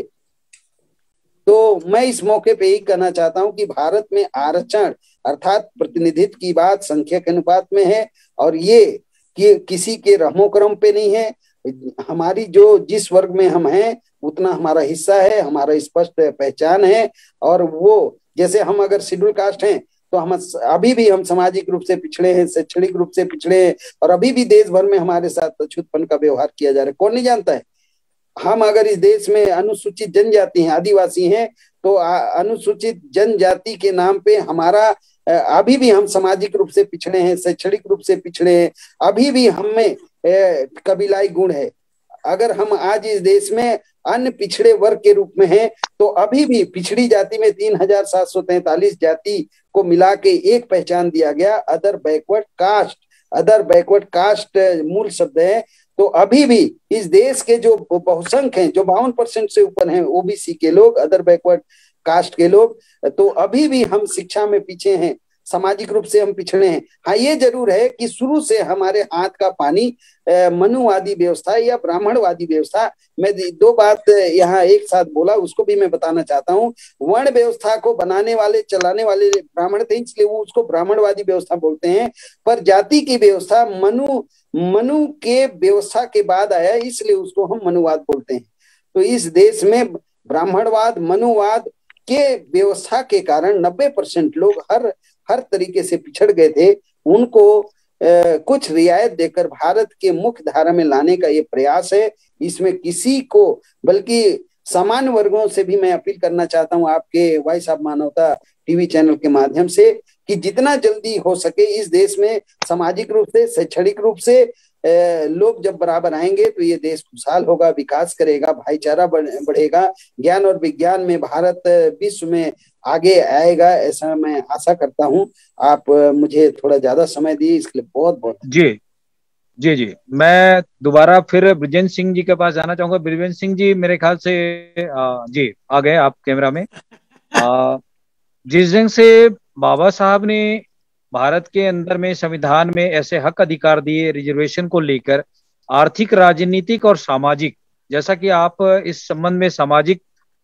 तो मैं इस मौके पे ही कहना चाहता हूं कि भारत में आरक्षण अर्थात प्रतिनिधित्व की बात संख्या के अनुपात में है, और ये कि किसी के रहमो क्रम पे नहीं है। हमारी जो जिस वर्ग में हम हैं उतना हमारा हिस्सा है, हमारा स्पष्ट पहचान है। और वो जैसे हम अगर शेड्यूल कास्ट हैं तो हम अभी भी हम सामाजिक रूप से पिछड़े हैं, शैक्षणिक रूप से पिछड़े हैं, और अभी भी देश भर में हमारे साथ अछूतपन का व्यवहार किया जा रहा है। कौन नहीं जानता है? हम अगर इस देश में अनुसूचित जनजाति हैं, आदिवासी हैं, तो अनुसूचित जनजाति के नाम पे हमारा अभी भी हम सामाजिक रूप से पिछड़े हैं, शैक्षणिक रूप से पिछड़े हैं, अभी भी हम में कबीलाई गुण है। अगर हम आज इस देश में अन्य पिछड़े वर्ग के रूप में हैं, तो अभी भी पिछड़ी जाति में 3743 जाति को मिला के एक पहचान दिया गया, other backward caste. Other backward caste मूल शब्द है। तो अभी भी इस देश के जो बहुसंख्य हैं, जो 52% से ऊपर हैं ओबीसी के लोग, अदर बैकवर्ड कास्ट के लोग, तो अभी भी हम शिक्षा में पीछे हैं, सामाजिक रूप से हम पिछड़े हैं। हाँ, ये जरूर है कि शुरू से हमारे हाथ का पानी मनुवादी व्यवस्था या ब्राह्मणवादी व्यवस्था, मैं 2 बात यहाँ एक साथ बोला, उसको भी मैं बताना चाहता हूँ। वर्ण व्यवस्था को बनाने वाले, चलाने वाले ब्राह्मण थे, इसलिए वो उसको ब्राह्मणवादी व्यवस्था बोलते हैं। पर जाति की व्यवस्था मनु के व्यवस्था के बाद आया, इसलिए उसको हम मनुवाद बोलते हैं। तो इस देश में ब्राह्मणवाद, मनुवाद के व्यवस्था के कारण 90% लोग हर तरीके से पिछड़ गए थे। उनको कुछ रियायत देकर भारत के मुख्य धारा में लाने का ये प्रयास है। इसमें किसी को, बल्कि समान वर्गों से भी मैं अपील करना चाहता हूं आपके voice of Manavta TV channel के माध्यम से, कि जितना जल्दी हो सके इस देश में सामाजिक रूप से, शैक्षणिक रूप से लोग जब बराबर आएंगे तो ये देश खुशहाल होगा, विकास करेगा, भाईचारा बढ़ेगा, ज्ञान और विज्ञान में भारत विश्व में आगे आएगा, ऐसा मैं आशा करता हूं। आप मुझे थोड़ा ज्यादा समय दिए, इसके लिए बहुत बहुत जी। मैं दोबारा फिर ब्रिजेंद्र सिंह जी के पास जाना चाहूंगा। ब्रिजेंद्र सिंह जी, मेरे ख्याल से जी आ गए आप कैमरा में। जिस ढंग से बाबा साहब ने भारत के अंदर में संविधान में ऐसे हक अधिकार दिए रिजर्वेशन को लेकर, आर्थिक, राजनीतिक और सामाजिक, जैसा कि आप इस संबंध में सामाजिक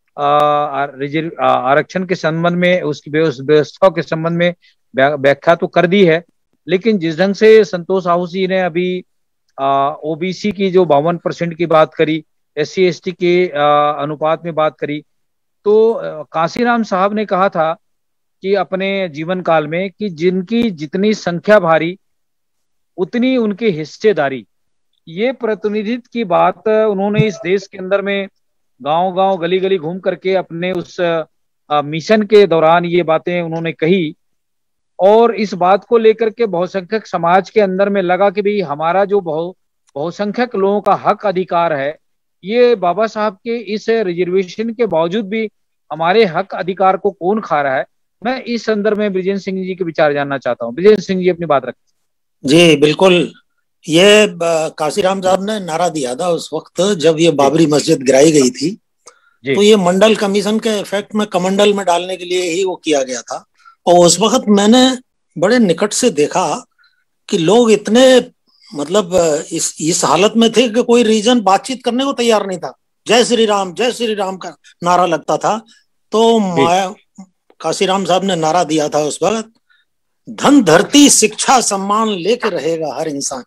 आरक्षण के संबंध में, उसकी व्यवस्थाओं के संबंध में व्याख्या तो कर दी है, लेकिन जिस ढंग से संतोष साहू जी ने अभी ओबीसी की जो 52% की बात करी, SC ST के अनुपात में बात करी, तो कांसीराम साहब ने कहा था कि अपने जीवन काल में कि जिनकी जितनी संख्या भारी उतनी उनकी हिस्सेदारी। ये प्रतिनिधित्व की बात उन्होंने इस देश के अंदर में गांव गांव गली गली घूम करके अपने उस मिशन के दौरान ये बातें उन्होंने कही। और इस बात को लेकर के बहुसंख्यक समाज के अंदर में लगा कि भाई हमारा जो बहुसंख्यक लोगों का हक अधिकार है, ये बाबा साहब के इस रिजर्वेशन के बावजूद भी हमारे हक अधिकार को कौन खा रहा है। मैं इस संदर्भ में बृजेंद्र सिंह जी के विचार जानना चाहता हूँ। बृजेंद्र सिंह जी अपनी बात रखें। जी बिल्कुल, ये कांसीराम साहब ने नारा दिया था उस वक्त जब ये बाबरी मस्जिद गिराई गई थी, तो ये मंडल कमीशन के इफेक्ट में कमंडल में डालने के लिए ही वो किया गया था। और उस वक्त मैंने बड़े निकट से देखा कि लोग इतने मतलब इस हालत में थे कि कोई रीजन बातचीत करने को तैयार नहीं था। जय श्री राम का नारा लगता था। तो कांसीराम साहब ने नारा दिया था उस वक्त, धन धरती शिक्षा सम्मान लेके रहेगा हर इंसान।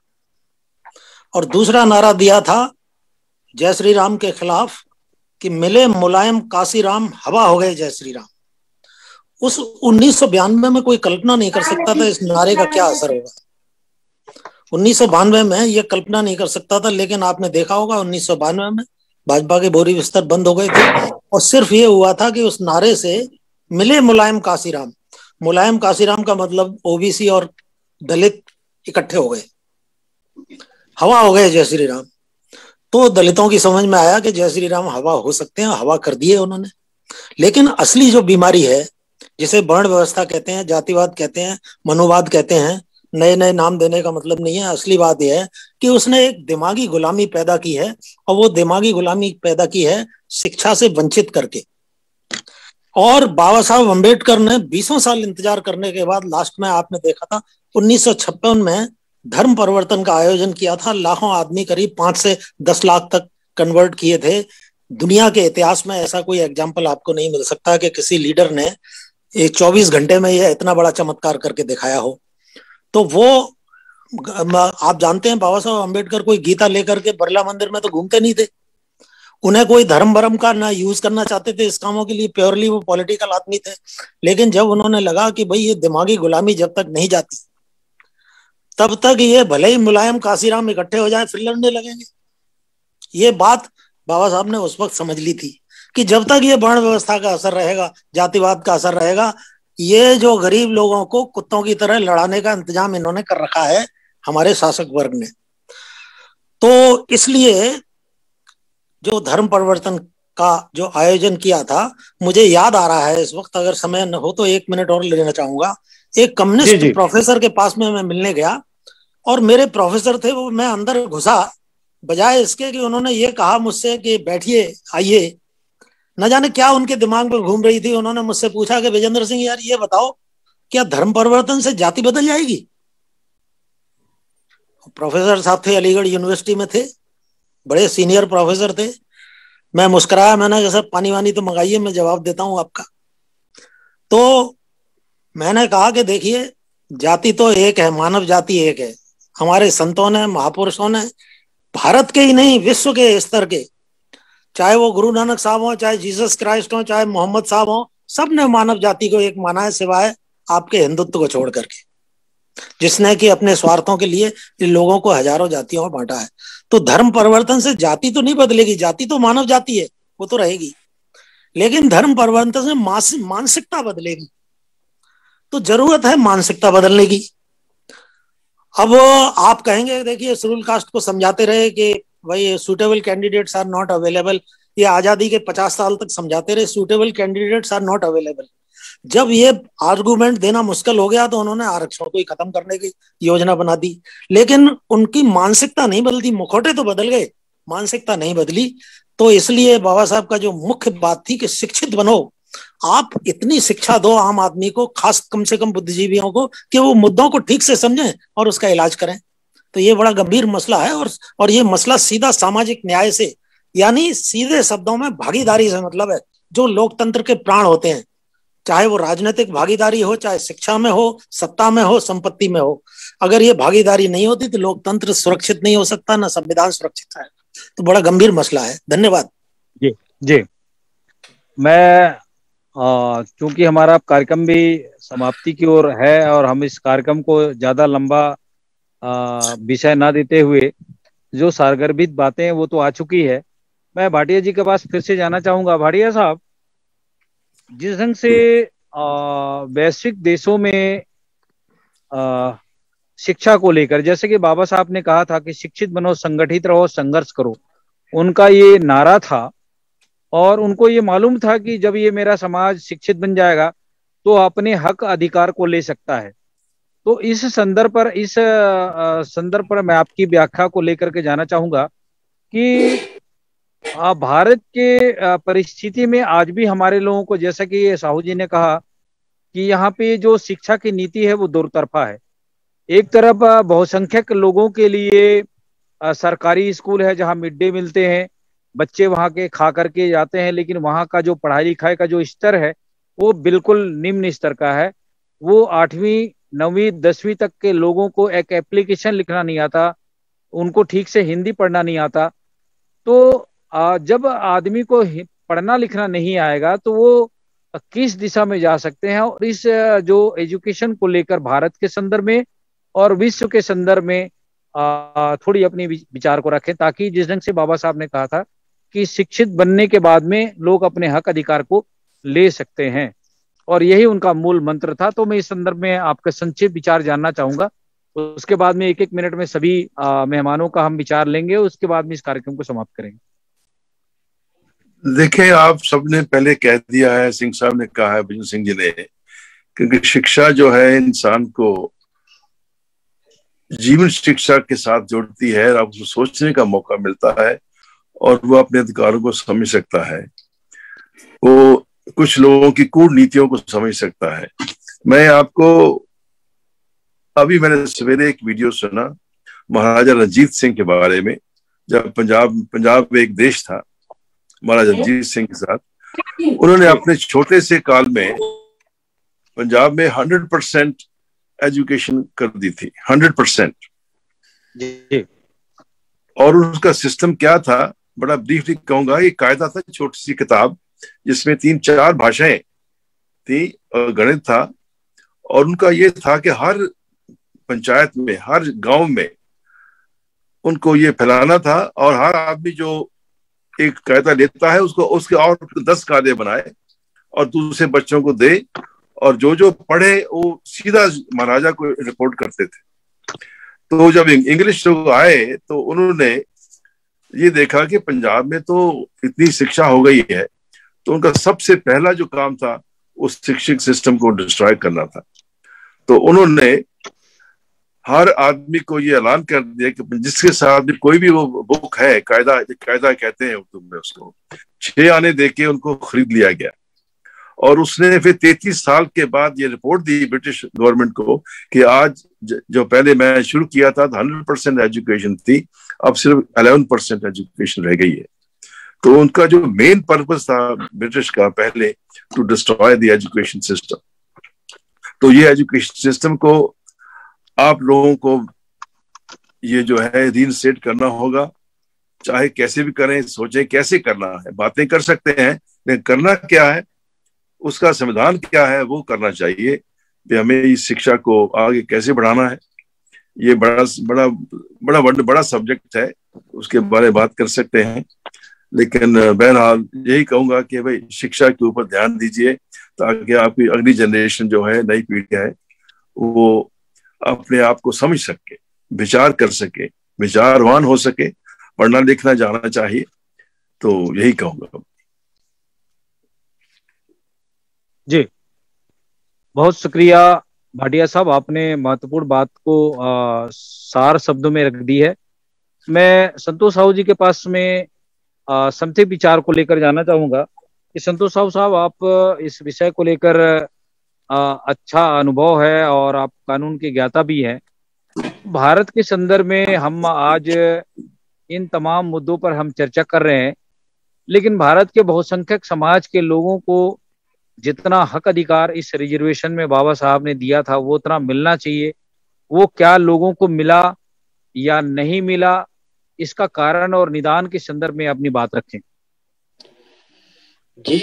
और दूसरा नारा दिया था जय श्री राम के खिलाफ कि मिले मुलायम कांसीराम हवा हो गए जय श्री राम। उस 1992 में कोई कल्पना नहीं कर सकता था इस नारे का क्या असर होगा। 1992 में ये कल्पना नहीं कर सकता था, लेकिन आपने देखा होगा 1992 में भाजपा के बोरी बिस्तर बंद हो गए थे और सिर्फ ये हुआ था कि उस नारे से मिले मुलायम कांसीराम। मुलायम कांसीराम का मतलब ओबीसी और दलित इकट्ठे हो गए, हवा हो गए जय श्री राम। तो दलितों की समझ में आया कि जय श्री राम हवा हो सकते हैं, हवा कर दिए उन्होंने। लेकिन असली जो बीमारी है, जिसे वर्ण व्यवस्था कहते हैं, जातिवाद कहते हैं, मनोवाद कहते हैं, नए नए नाम देने का मतलब नहीं है, असली बात यह है कि उसने एक दिमागी गुलामी पैदा की है। और वो दिमागी गुलामी पैदा की है शिक्षा से वंचित करके। और बाबा साहब अम्बेडकर ने 20 साल इंतजार करने के बाद लास्ट में आपने देखा था 1956 में धर्म परिवर्तन का आयोजन किया था। लाखों आदमी, करीब 5 से 10 लाख तक कन्वर्ट किए थे। दुनिया के इतिहास में ऐसा कोई एग्जाम्पल आपको नहीं मिल सकता कि किसी लीडर ने 24 घंटे में यह इतना बड़ा चमत्कार करके दिखाया हो। तो वो आप जानते हैं बाबा साहब अम्बेडकर कोई गीता लेकर के बिरला मंदिर में तो घूमते नहीं थे। उन्हें कोई धर्म भरम का ना यूज करना चाहते थे इस कामों के लिए, प्योरली वो पॉलिटिकल आदमी थे। लेकिन जब उन्होंने लगा कि भाई ये दिमागी गुलामी जब तक नहीं जाती तब तक ये भले ही मुलायम कांसीराम इकट्ठे हो जाए फिर लड़ने लगेंगे। ये बात बाबा साहब ने उस वक्त समझ ली थी कि जब तक ये वर्ण व्यवस्था का असर रहेगा, जातिवाद का असर रहेगा, ये जो गरीब लोगों को कुत्तों की तरह लड़ाने का इंतजाम इन्होंने कर रखा है हमारे शासक वर्ग ने। तो इसलिए जो धर्म परिवर्तन का जो आयोजन किया था, मुझे याद आ रहा है इस वक्त, अगर समय न हो तो 1 मिनट और लेना चाहूंगा। एक कम्युनिस्ट प्रोफेसर के पास में मैं मिलने गया और मेरे प्रोफेसर थे वो, मैं अंदर घुसा बजाय इसके कि उन्होंने ये कहा मुझसे कि बैठिए आइए, न जाने क्या उनके दिमाग में घूम रही थी। उन्होंने मुझसे पूछा कि विजेंद्र सिंह यार ये बताओ क्या धर्म परिवर्तन से जाति बदल जाएगी? प्रोफेसर साहब थे, अलीगढ़ यूनिवर्सिटी में थे, बड़े सीनियर प्रोफेसर थे। मैं मुस्कुराया, मैंने कहा सर पानी वानी तो मंगाइए, मैं जवाब देता हूं आपका। तो मैंने कहा कि देखिए जाति तो एक है, मानव जाति एक है। हमारे संतों ने, महापुरुषों ने, भारत के ही नहीं विश्व के स्तर के, चाहे वो गुरु नानक साहब हो, चाहे जीसस क्राइस्ट हो, चाहे मोहम्मद साहब हो, सब ने मानव जाति को एक माना है सिवाय आपके हिंदुत्व को छोड़ करके, जिसने कि अपने स्वार्थों के लिए लोगों को हजारों जातियों में बांटा है। तो धर्म परिवर्तन से जाति तो नहीं बदलेगी, जाति तो मानव जाति है, वो तो रहेगी। लेकिन धर्म परिवर्तन से मानसिकता बदलेगी। तो जरूरत है मानसिकता बदलने की। अब आप कहेंगे देखिए शेड्यूल कास्ट को समझाते रहे कि भाई suitable candidates are not available, ये आजादी के 50 साल तक समझाते रहे suitable candidates are not available. जब ये आर्गुमेंट देना मुश्किल हो गया तो उन्होंने आरक्षण को ही खत्म करने की योजना बना दी। लेकिन उनकी मानसिकता नहीं बदली, मुखौटे तो बदल गए, मानसिकता नहीं बदली। तो इसलिए बाबा साहब का जो मुख्य बात थी कि शिक्षित बनो, आप इतनी शिक्षा दो आम आदमी को, खास कम से कम बुद्धिजीवियों को, कि वो मुद्दों को ठीक से समझें और उसका इलाज करें। तो ये बड़ा गंभीर मसला है और ये मसला सीधा सामाजिक न्याय से, यानी सीधे शब्दों में भागीदारी से मतलब है, जो लोकतंत्र के प्राण होते हैं, चाहे वो राजनीतिक भागीदारी हो, चाहे शिक्षा में हो, सत्ता में हो, संपत्ति में हो। अगर ये भागीदारी नहीं होती तो लोकतंत्र सुरक्षित नहीं हो सकता, ना संविधान सुरक्षित है। तो बड़ा गंभीर मसला है। धन्यवाद। जी जी। मैं क्योंकि हमारा कार्यक्रम भी समाप्ति की ओर है और हम इस कार्यक्रम को ज्यादा लंबा विषय ना देते हुए, जो सारगर्भित बातें हैं वो तो आ चुकी है। मैं भाटिया जी के पास फिर से जाना चाहूंगा। भाटिया साहब, जिस ढंग से वैश्विक देशों में शिक्षा को लेकर, जैसे कि बाबा साहब ने कहा था कि शिक्षित बनो, संगठित रहो, संघर्ष करो, उनका ये नारा था। और उनको ये मालूम था कि जब ये मेरा समाज शिक्षित बन जाएगा तो अपने हक अधिकार को ले सकता है। तो इस संदर्भ पर मैं आपकी व्याख्या को लेकर के जाना चाहूंगा कि भारत के परिस्थिति में आज भी हमारे लोगों को, जैसा कि साहू जी ने कहा कि यहाँ पे जो शिक्षा की नीति है वो दो तरफा है। एक तरफ बहुसंख्यक लोगों के लिए सरकारी स्कूल है जहाँ मिड डे मिलते हैं, बच्चे वहाँ के खा करके जाते हैं, लेकिन वहाँ का जो पढ़ाई लिखाई का जो स्तर है वो बिल्कुल निम्न स्तर का है। वो 8वीं 9वीं 10वीं तक के लोगों को एक एप्लीकेशन लिखना नहीं आता, उनको ठीक से हिंदी पढ़ना नहीं आता। तो जब आदमी को पढ़ना लिखना नहीं आएगा तो वो किस दिशा में जा सकते हैं। और इस जो एजुकेशन को लेकर भारत के संदर्भ में और विश्व के संदर्भ में थोड़ी अपनी विचार को रखें, ताकि जिस ढंग से बाबा साहब ने कहा था कि शिक्षित बनने के बाद में लोग अपने हक अधिकार को ले सकते हैं, और यही उनका मूल मंत्र था। तो मैं इस संदर्भ में आपका संक्षिप्त विचार जानना चाहूंगा। उसके बाद में 1-1 मिनट में सभी मेहमानों का हम विचार लेंगे, उसके बाद में इस कार्यक्रम को समाप्त करेंगे। देखिए, आप सबने पहले कह दिया है, सिंह साहब ने कहा है, भजन सिंह जी ने, क्योंकि शिक्षा जो है इंसान को जीवन शिक्षा के साथ जोड़ती है और आपको सोचने का मौका मिलता है और वो अपने अधिकारों को समझ सकता है, वो कुछ लोगों की कूटनीतियों को समझ सकता है। मैं आपको अभी मैंने सवेरे एक वीडियो सुना महाराजा रणजीत सिंह के बारे में, जब पंजाब एक देश था महाराजा रणजीत सिंह के साथ, उन्होंने अपने छोटे से काल में पंजाब में 100% एजुकेशन कर दी थी, 100%। और उसका सिस्टम क्या था, बड़ा ब्रीफली कहूंगा। ये कायदा था, छोटी सी किताब जिसमें 3-4 भाषाएं थी और गणित था। और उनका ये था कि हर पंचायत में, हर गांव में उनको ये फैलाना था, और हर आदमी जो एक कायदा लेता है उसको उसके और 10 कायदे बनाए और दूसरे बच्चों को दे, और जो पढ़े वो सीधा महाराजा को रिपोर्ट करते थे। तो जब इंग्लिश लोग आए तो उन्होंने ये देखा कि पंजाब में तो इतनी शिक्षा हो गई है, तो उनका सबसे पहला जो काम था उस शिक्षक सिस्टम को डिस्ट्रॉय करना था। तो उन्होंने हर आदमी को ये ऐलान कर दिया कि जिसके साथ भी कोई भी वो बुक है, कायदा कहते हैं उर्दू में उसको, 6 आने देके उनको खरीद लिया गया। और उसने फिर 33 साल के बाद ये रिपोर्ट दी ब्रिटिश गवर्नमेंट को कि आज जो पहले मैं शुरू किया था 100% एजुकेशन थी, अब सिर्फ 11% एजुकेशन रह गई है। तो उनका जो मेन पर्पस था ब्रिटिश का पहले, to destroy the education system. तो ये एजुकेशन सिस्टम को आप लोगों को ये जो है रीइंस्टेट करना होगा, चाहे कैसे भी करें, सोचें कैसे करना है। बातें कर सकते हैं लेकिन करना क्या है, उसका संविधान क्या है, वो करना चाहिए कि हमें इस शिक्षा को आगे कैसे बढ़ाना है। ये बड़ा सब्जेक्ट है, उसके बारे में बात कर सकते हैं। लेकिन बहरहाल यही कहूंगा कि भाई शिक्षा के ऊपर ध्यान दीजिए, ताकि आपकी अगली जनरेशन जो है, नई पीढ़ी है, वो अपने आप को समझ सके, विचार कर सके, विचारवान हो सके, पढ़ना लिखना जाना चाहिए। तो यही कहूंगा जी। बहुत शुक्रिया भाटिया साहब, आपने महत्वपूर्ण बात को सार शब्दों में रख दी है। मैं संतोष साहू जी के पास में संक्षिप्त विचार को लेकर जाना चाहूंगा कि संतोष साहब, आप इस विषय को लेकर अच्छा अनुभव है और आप कानून के ज्ञाता भी हैं। भारत के संदर्भ में हम आज इन तमाम मुद्दों पर हम चर्चा कर रहे हैं, लेकिन भारत के बहुसंख्यक समाज के लोगों को जितना हक अधिकार इस रिजर्वेशन में बाबा साहब ने दिया था वो उतना मिलना चाहिए। वो क्या लोगों को मिला या नहीं मिला, इसका कारण और निदान के संदर्भ में अपनी बात रखें। जी,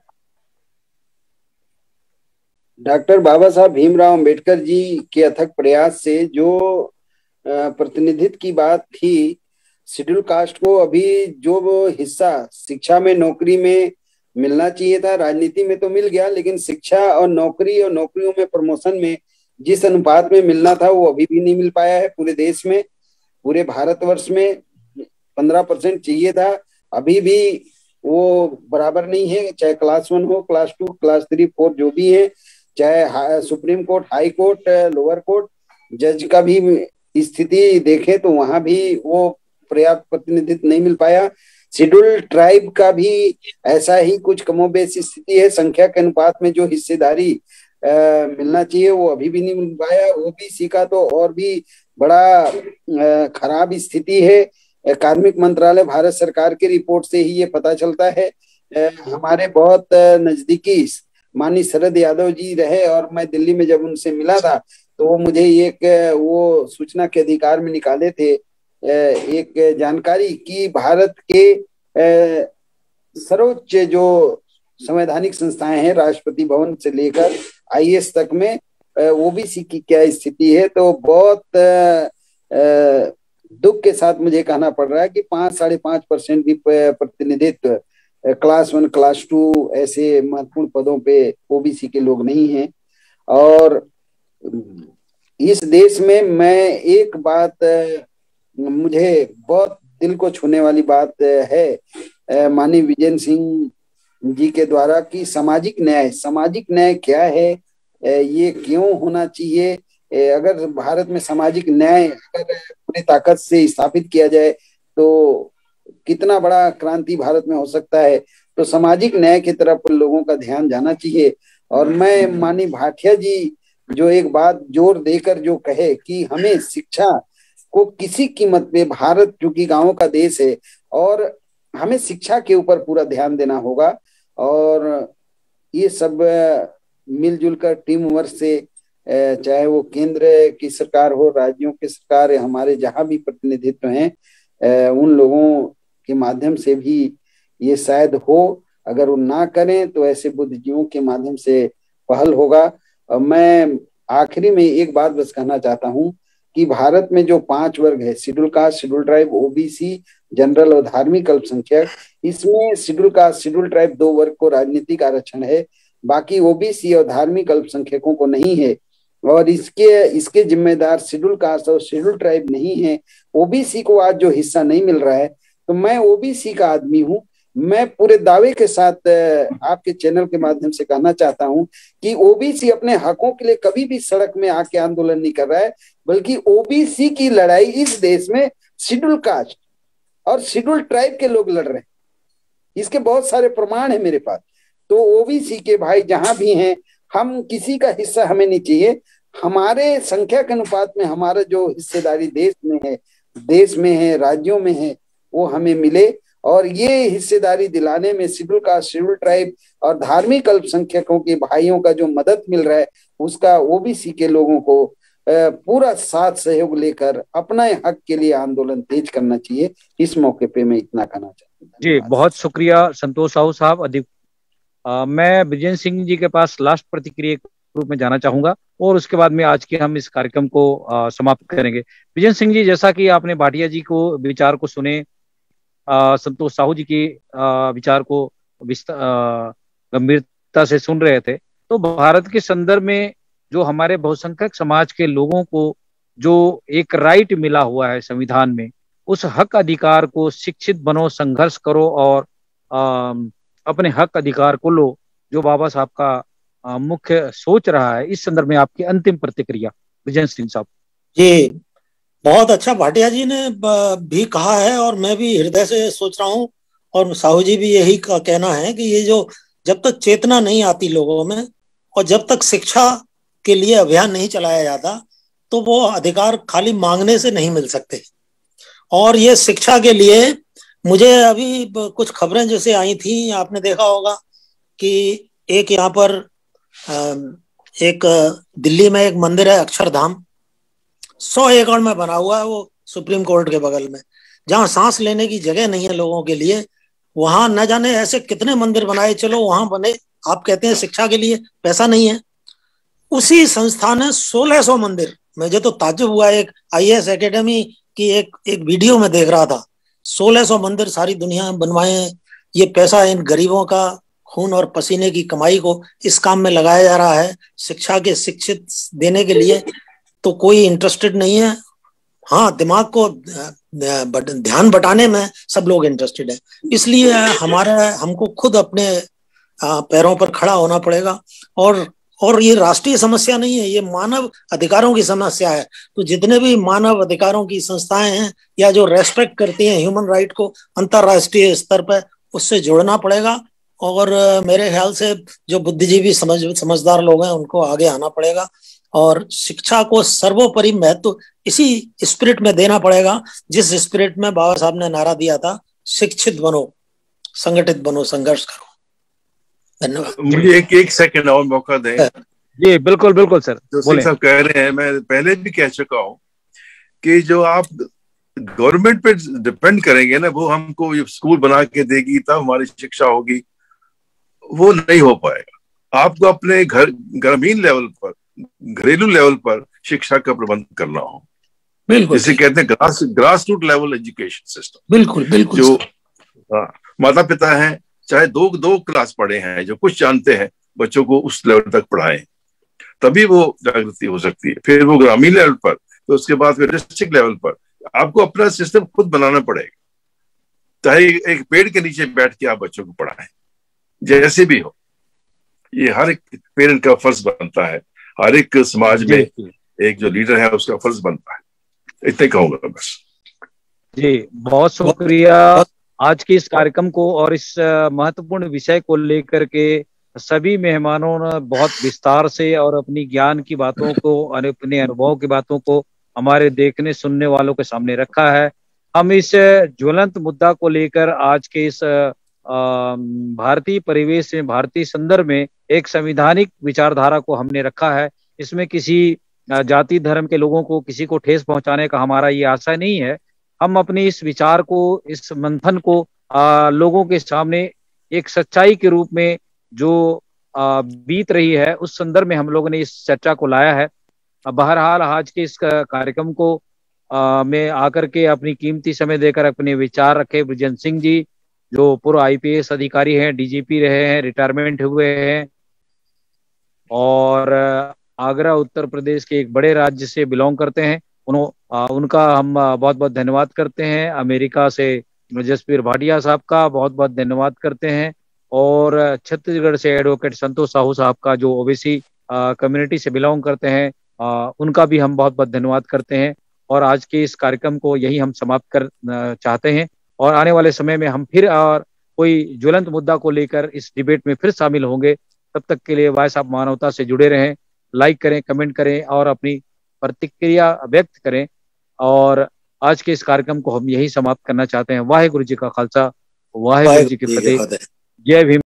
डॉक्टर बाबा साहब भीमराव अंबेडकर जी के अथक प्रयास से जो प्रतिनिधित्व की बात थी, शेड्यूल कास्ट को अभी जो वो हिस्सा शिक्षा में, नौकरी में मिलना चाहिए था, राजनीति में तो मिल गया, लेकिन शिक्षा और नौकरियों में, प्रमोशन में जिस अनुपात में मिलना था वो अभी भी नहीं मिल पाया है। पूरे देश में, पूरे भारतवर्ष में 15% चाहिए था, अभी भी वो बराबर नहीं है। चाहे क्लास 1 हो, क्लास 2, क्लास 3, 4 जो भी है, चाहे supreme court, high court, lower court, जज का भी स्थिति देखें तो वहां भी वो पर्याप्त प्रतिनिधित्व नहीं मिल पाया। शेड्यूल ट्राइब का भी ऐसा ही कुछ कमोबेश स्थिति है, संख्या के अनुपात में जो हिस्सेदारी मिलना चाहिए वो अभी भी नहीं मिल पाया। ओबीसी का तो और भी बड़ा खराब स्थिति है। कार्मिक मंत्रालय, भारत सरकार की रिपोर्ट से ही ये पता चलता है। हमारे बहुत नजदीकी माननीय शरद यादव जी रहे और मैं दिल्ली में जब उनसे मिला था तो वो मुझे एक वो सूचना के अधिकार में निकाले थे एक जानकारी कि भारत के सर्वोच्च जो संवैधानिक संस्थाएं हैं, राष्ट्रपति भवन से लेकर आईएएस तक में ओबीसी की क्या स्थिति है। तो बहुत दुख के साथ मुझे कहना पड़ रहा है कि 5-5.5% भी प्रतिनिधित्व क्लास 1, क्लास 2 ऐसे महत्वपूर्ण पदों पे ओबीसी के लोग नहीं हैं। और इस देश में मैं एक बात मुझे बहुत दिल को छूने वाली बात है माननीय विजय सिंह जी के द्वारा कि सामाजिक न्याय क्या है, ये क्यों होना चाहिए। अगर भारत में सामाजिक न्याय अगर पूरी ताकत से स्थापित किया जाए तो कितना बड़ा क्रांति भारत में हो सकता है। तो सामाजिक न्याय की तरफ लोगों का ध्यान जाना चाहिए। और मैं माननीय भाटिया जी जो एक बात जोर देकर जो कहे कि हमें शिक्षा को किसी कीमत पे, भारत चूंकि गांवों का देश है और हमें शिक्षा के ऊपर पूरा ध्यान देना होगा। और ये सब मिलजुल कर टीम वर्क से, चाहे वो केंद्र की सरकार हो, राज्यों की सरकार, हमारे जहां भी प्रतिनिधित्व हैं, उन लोगों के माध्यम से भी ये शायद हो। अगर वो ना करें तो ऐसे बुद्धिजीवियों के माध्यम से पहल होगा। मैं आखिरी में एक बात बस कहना चाहता हूं कि भारत में जो 5 वर्ग है, schedule caste, schedule tribe, OBC, general और धार्मिक अल्पसंख्यक, इसमें शेड्यूल कास्ट, शेड्यूल ट्राइब 2 वर्ग को राजनीतिक आरक्षण है, बाकी ओबीसी और धार्मिक अल्पसंख्यकों को नहीं है। और इसके जिम्मेदार शेड्यूल कास्ट और शेड्यूल ट्राइब नहीं है। ओबीसी को आज जो हिस्सा नहीं मिल रहा है, तो मैं ओबीसी का आदमी हूं, मैं पूरे दावे के साथ आपके चैनल के माध्यम से कहना चाहता हूं कि ओबीसी अपने हकों के लिए कभी भी सड़क में आके आंदोलन नहीं कर रहा है, बल्कि ओबीसी की लड़ाई इस देश में शेड्यूल कास्ट और शेड्यूल ट्राइब के लोग लड़ रहे हैं। इसके बहुत सारे प्रमाण है मेरे पास। तो ओबीसी के भाई जहां भी हैं, हम किसी का हिस्सा हमें नहीं चाहिए। हमारे संख्या के अनुपात में हमारा जो हिस्सेदारी देश में है, राज्यों में है, वो हमें मिले। और ये हिस्सेदारी दिलाने में शेड्यूल कास्ट, शेड्यूल ट्राइब और धार्मिक अल्पसंख्यकों के भाइयों का जो मदद मिल रहा है, उसका ओबीसी के लोगों को पूरा साथ सहयोग लेकर अपने हक के लिए आंदोलन तेज करना चाहिए। इस मौके पे मैं इतना कहना चाहता हूँ। जी, बहुत शुक्रिया संतोष साहू साहब। मैं विजय सिंह जी के पास लास्ट प्रतिक्रिया के रूप में जाना चाहूंगा और उसके बाद में आज के हम इस कार्यक्रम को समाप्त करेंगे। विजय सिंह जी, जैसा कि आपने भाटिया जी को विचार को सुने, संतोष साहू जी के विचार को गंभीरता से सुन रहे थे, तो भारत के संदर्भ में जो हमारे बहुसंख्यक समाज के लोगों को जो एक राइट मिला हुआ है संविधान में, उस हक अधिकार को, शिक्षित बनो, संघर्ष करो और अपने हक अधिकार को लो, जो बाबा साहब का मुख्य सोच रहा है, इस संदर्भ में आपकी अंतिम प्रतिक्रिया विजय सिंह साहब। जी, बहुत अच्छा भाटिया जी ने भी कहा है और मैं भी हृदय से सोच रहा हूँ और साहू जी भी यही का कहना है कि ये जो जब तक चेतना नहीं आती लोगों में और जब तक शिक्षा के लिए अभियान नहीं चलाया जाता, तो वो अधिकार खाली मांगने से नहीं मिल सकते। और ये शिक्षा के लिए मुझे अभी कुछ खबरें जैसे आई थी, आपने देखा होगा कि एक यहाँ पर एक दिल्ली में एक मंदिर है अक्षरधाम, 100 एकड़ में बना हुआ है, वो सुप्रीम कोर्ट के बगल में। जहाँ सांस लेने की जगह नहीं है लोगों के लिए, वहां न जाने ऐसे कितने मंदिर बनाए, चलो वहां बने। आप कहते हैं शिक्षा के लिए पैसा नहीं है, उसी संस्थान ने 1600 मंदिर, मुझे तो ताज्जुब हुआ। एक आईएएस एकेडमी की एक वीडियो में देख रहा था, 1600 मंदिर सारी दुनिया में बनवाए। ये पैसा इन गरीबों का खून और पसीने की कमाई को इस काम में लगाया जा रहा है, शिक्षा के शिक्षित देने के लिए तो कोई इंटरेस्टेड नहीं है। हाँ, दिमाग को ध्यान बटाने में सब लोग इंटरेस्टेड है। इसलिए हमको खुद अपने पैरों पर खड़ा होना पड़ेगा। और ये राष्ट्रीय समस्या नहीं है, ये मानव अधिकारों की समस्या है। तो जितने भी मानव अधिकारों की संस्थाएं हैं या जो रेस्पेक्ट करती हैं ह्यूमन राइट को अंतरराष्ट्रीय स्तर पर, उससे जुड़ना पड़ेगा। और मेरे ख्याल से जो बुद्धिजीवी समझदार लोग हैं उनको आगे आना पड़ेगा और शिक्षा को सर्वोपरि महत्व इसी स्पिरिट में देना पड़ेगा जिस स्पिरिट में बाबा साहब ने नारा दिया था, शिक्षित बनो, संगठित बनो, संघर्ष करो। धन्यवाद। मुझे एक सेकंड और मौका दें। जी बिल्कुल बिल्कुल सर, जो सिंह साहब कह रहे हैं, मैं पहले भी कह चुका हूं कि जो आप गवर्नमेंट पे डिपेंड करेंगे ना, वो हमको स्कूल बना के देगी तब हमारी शिक्षा होगी, वो नहीं हो पाएगा। आपको अपने ग्रामीण लेवल पर, घरेलू लेवल पर शिक्षा का प्रबंध करना हो। बिल्कुल, जिसे कहते हैं grass root level education system. बिल्कुल बिल्कुल। जो माता पिता हैं, चाहे दो क्लास पढ़े हैं, जो कुछ जानते हैं, बच्चों को उस लेवल तक पढ़ाएं, तभी वो जागृति हो सकती है। फिर वो ग्रामीण लेवल पर, तो उसके बाद फिर डिस्ट्रिक्ट लेवल पर आपको अपना सिस्टम खुद बनाना पड़ेगा। चाहे एक पेड़ के नीचे बैठ के आप बच्चों को पढ़ाएं, जैसे भी हो। ये हर एक पेरेंट का फर्ज बनता है, हर एक समाज में एक जो लीडर है उसका फर्ज बनता है। इतने कहूंगा बस। जी बहुत शुक्रिया आज के इस कार्यक्रम को और इस महत्वपूर्ण विषय को लेकर के सभी मेहमानों ने बहुत विस्तार से और अपनी ज्ञान की बातों को और अपने अनुभव की बातों को हमारे देखने सुनने वालों के सामने रखा है। हम इस ज्वलंत मुद्दा को लेकर आज के इस भारतीय परिवेश में, भारतीय संदर्भ में एक संवैधानिक विचारधारा को हमने रखा है। इसमें किसी जाति धर्म के लोगों को, किसी को ठेस पहुंचाने का हमारा ये आशय नहीं है। हम अपने इस विचार को, इस मंथन को लोगों के सामने एक सच्चाई के रूप में जो बीत रही है, उस संदर्भ में हम लोगों ने इस चर्चा को लाया है। बहरहाल आज के इस कार्यक्रम को में आकर के अपनी कीमती समय देकर अपने विचार रखे बृजेंद्र सिंह जी, जो पूर्व आईपीएस अधिकारी हैं, डीजीपी रहे हैं, रिटायरमेंट हुए हैं और आगरा उत्तर प्रदेश के एक बड़े राज्य से बिलोंग करते हैं। उनका हम बहुत बहुत धन्यवाद करते हैं। अमेरिका से जसवीर भाटिया साहब का बहुत बहुत धन्यवाद करते हैं और छत्तीसगढ़ से एडवोकेट संतोष साहू साहब का, जो ओबीसी कम्युनिटी से बिलोंग करते हैं, उनका भी हम बहुत बहुत धन्यवाद करते हैं। और आज के इस कार्यक्रम को यही हम समाप्त कर चाहते हैं और आने वाले समय में हम फिर और कोई ज्वलंत मुद्दा को लेकर इस डिबेट में फिर शामिल होंगे। तब तक के लिए वॉइस ऑफ मानवता से जुड़े रहें, लाइक करें, कमेंट करें और अपनी प्रतिक्रिया व्यक्त करें। और आज के इस कार्यक्रम को हम यही समाप्त करना चाहते हैं। वाहेगुरु जी का खालसा, वाहेगुरु जी की फतेह। जय भीम।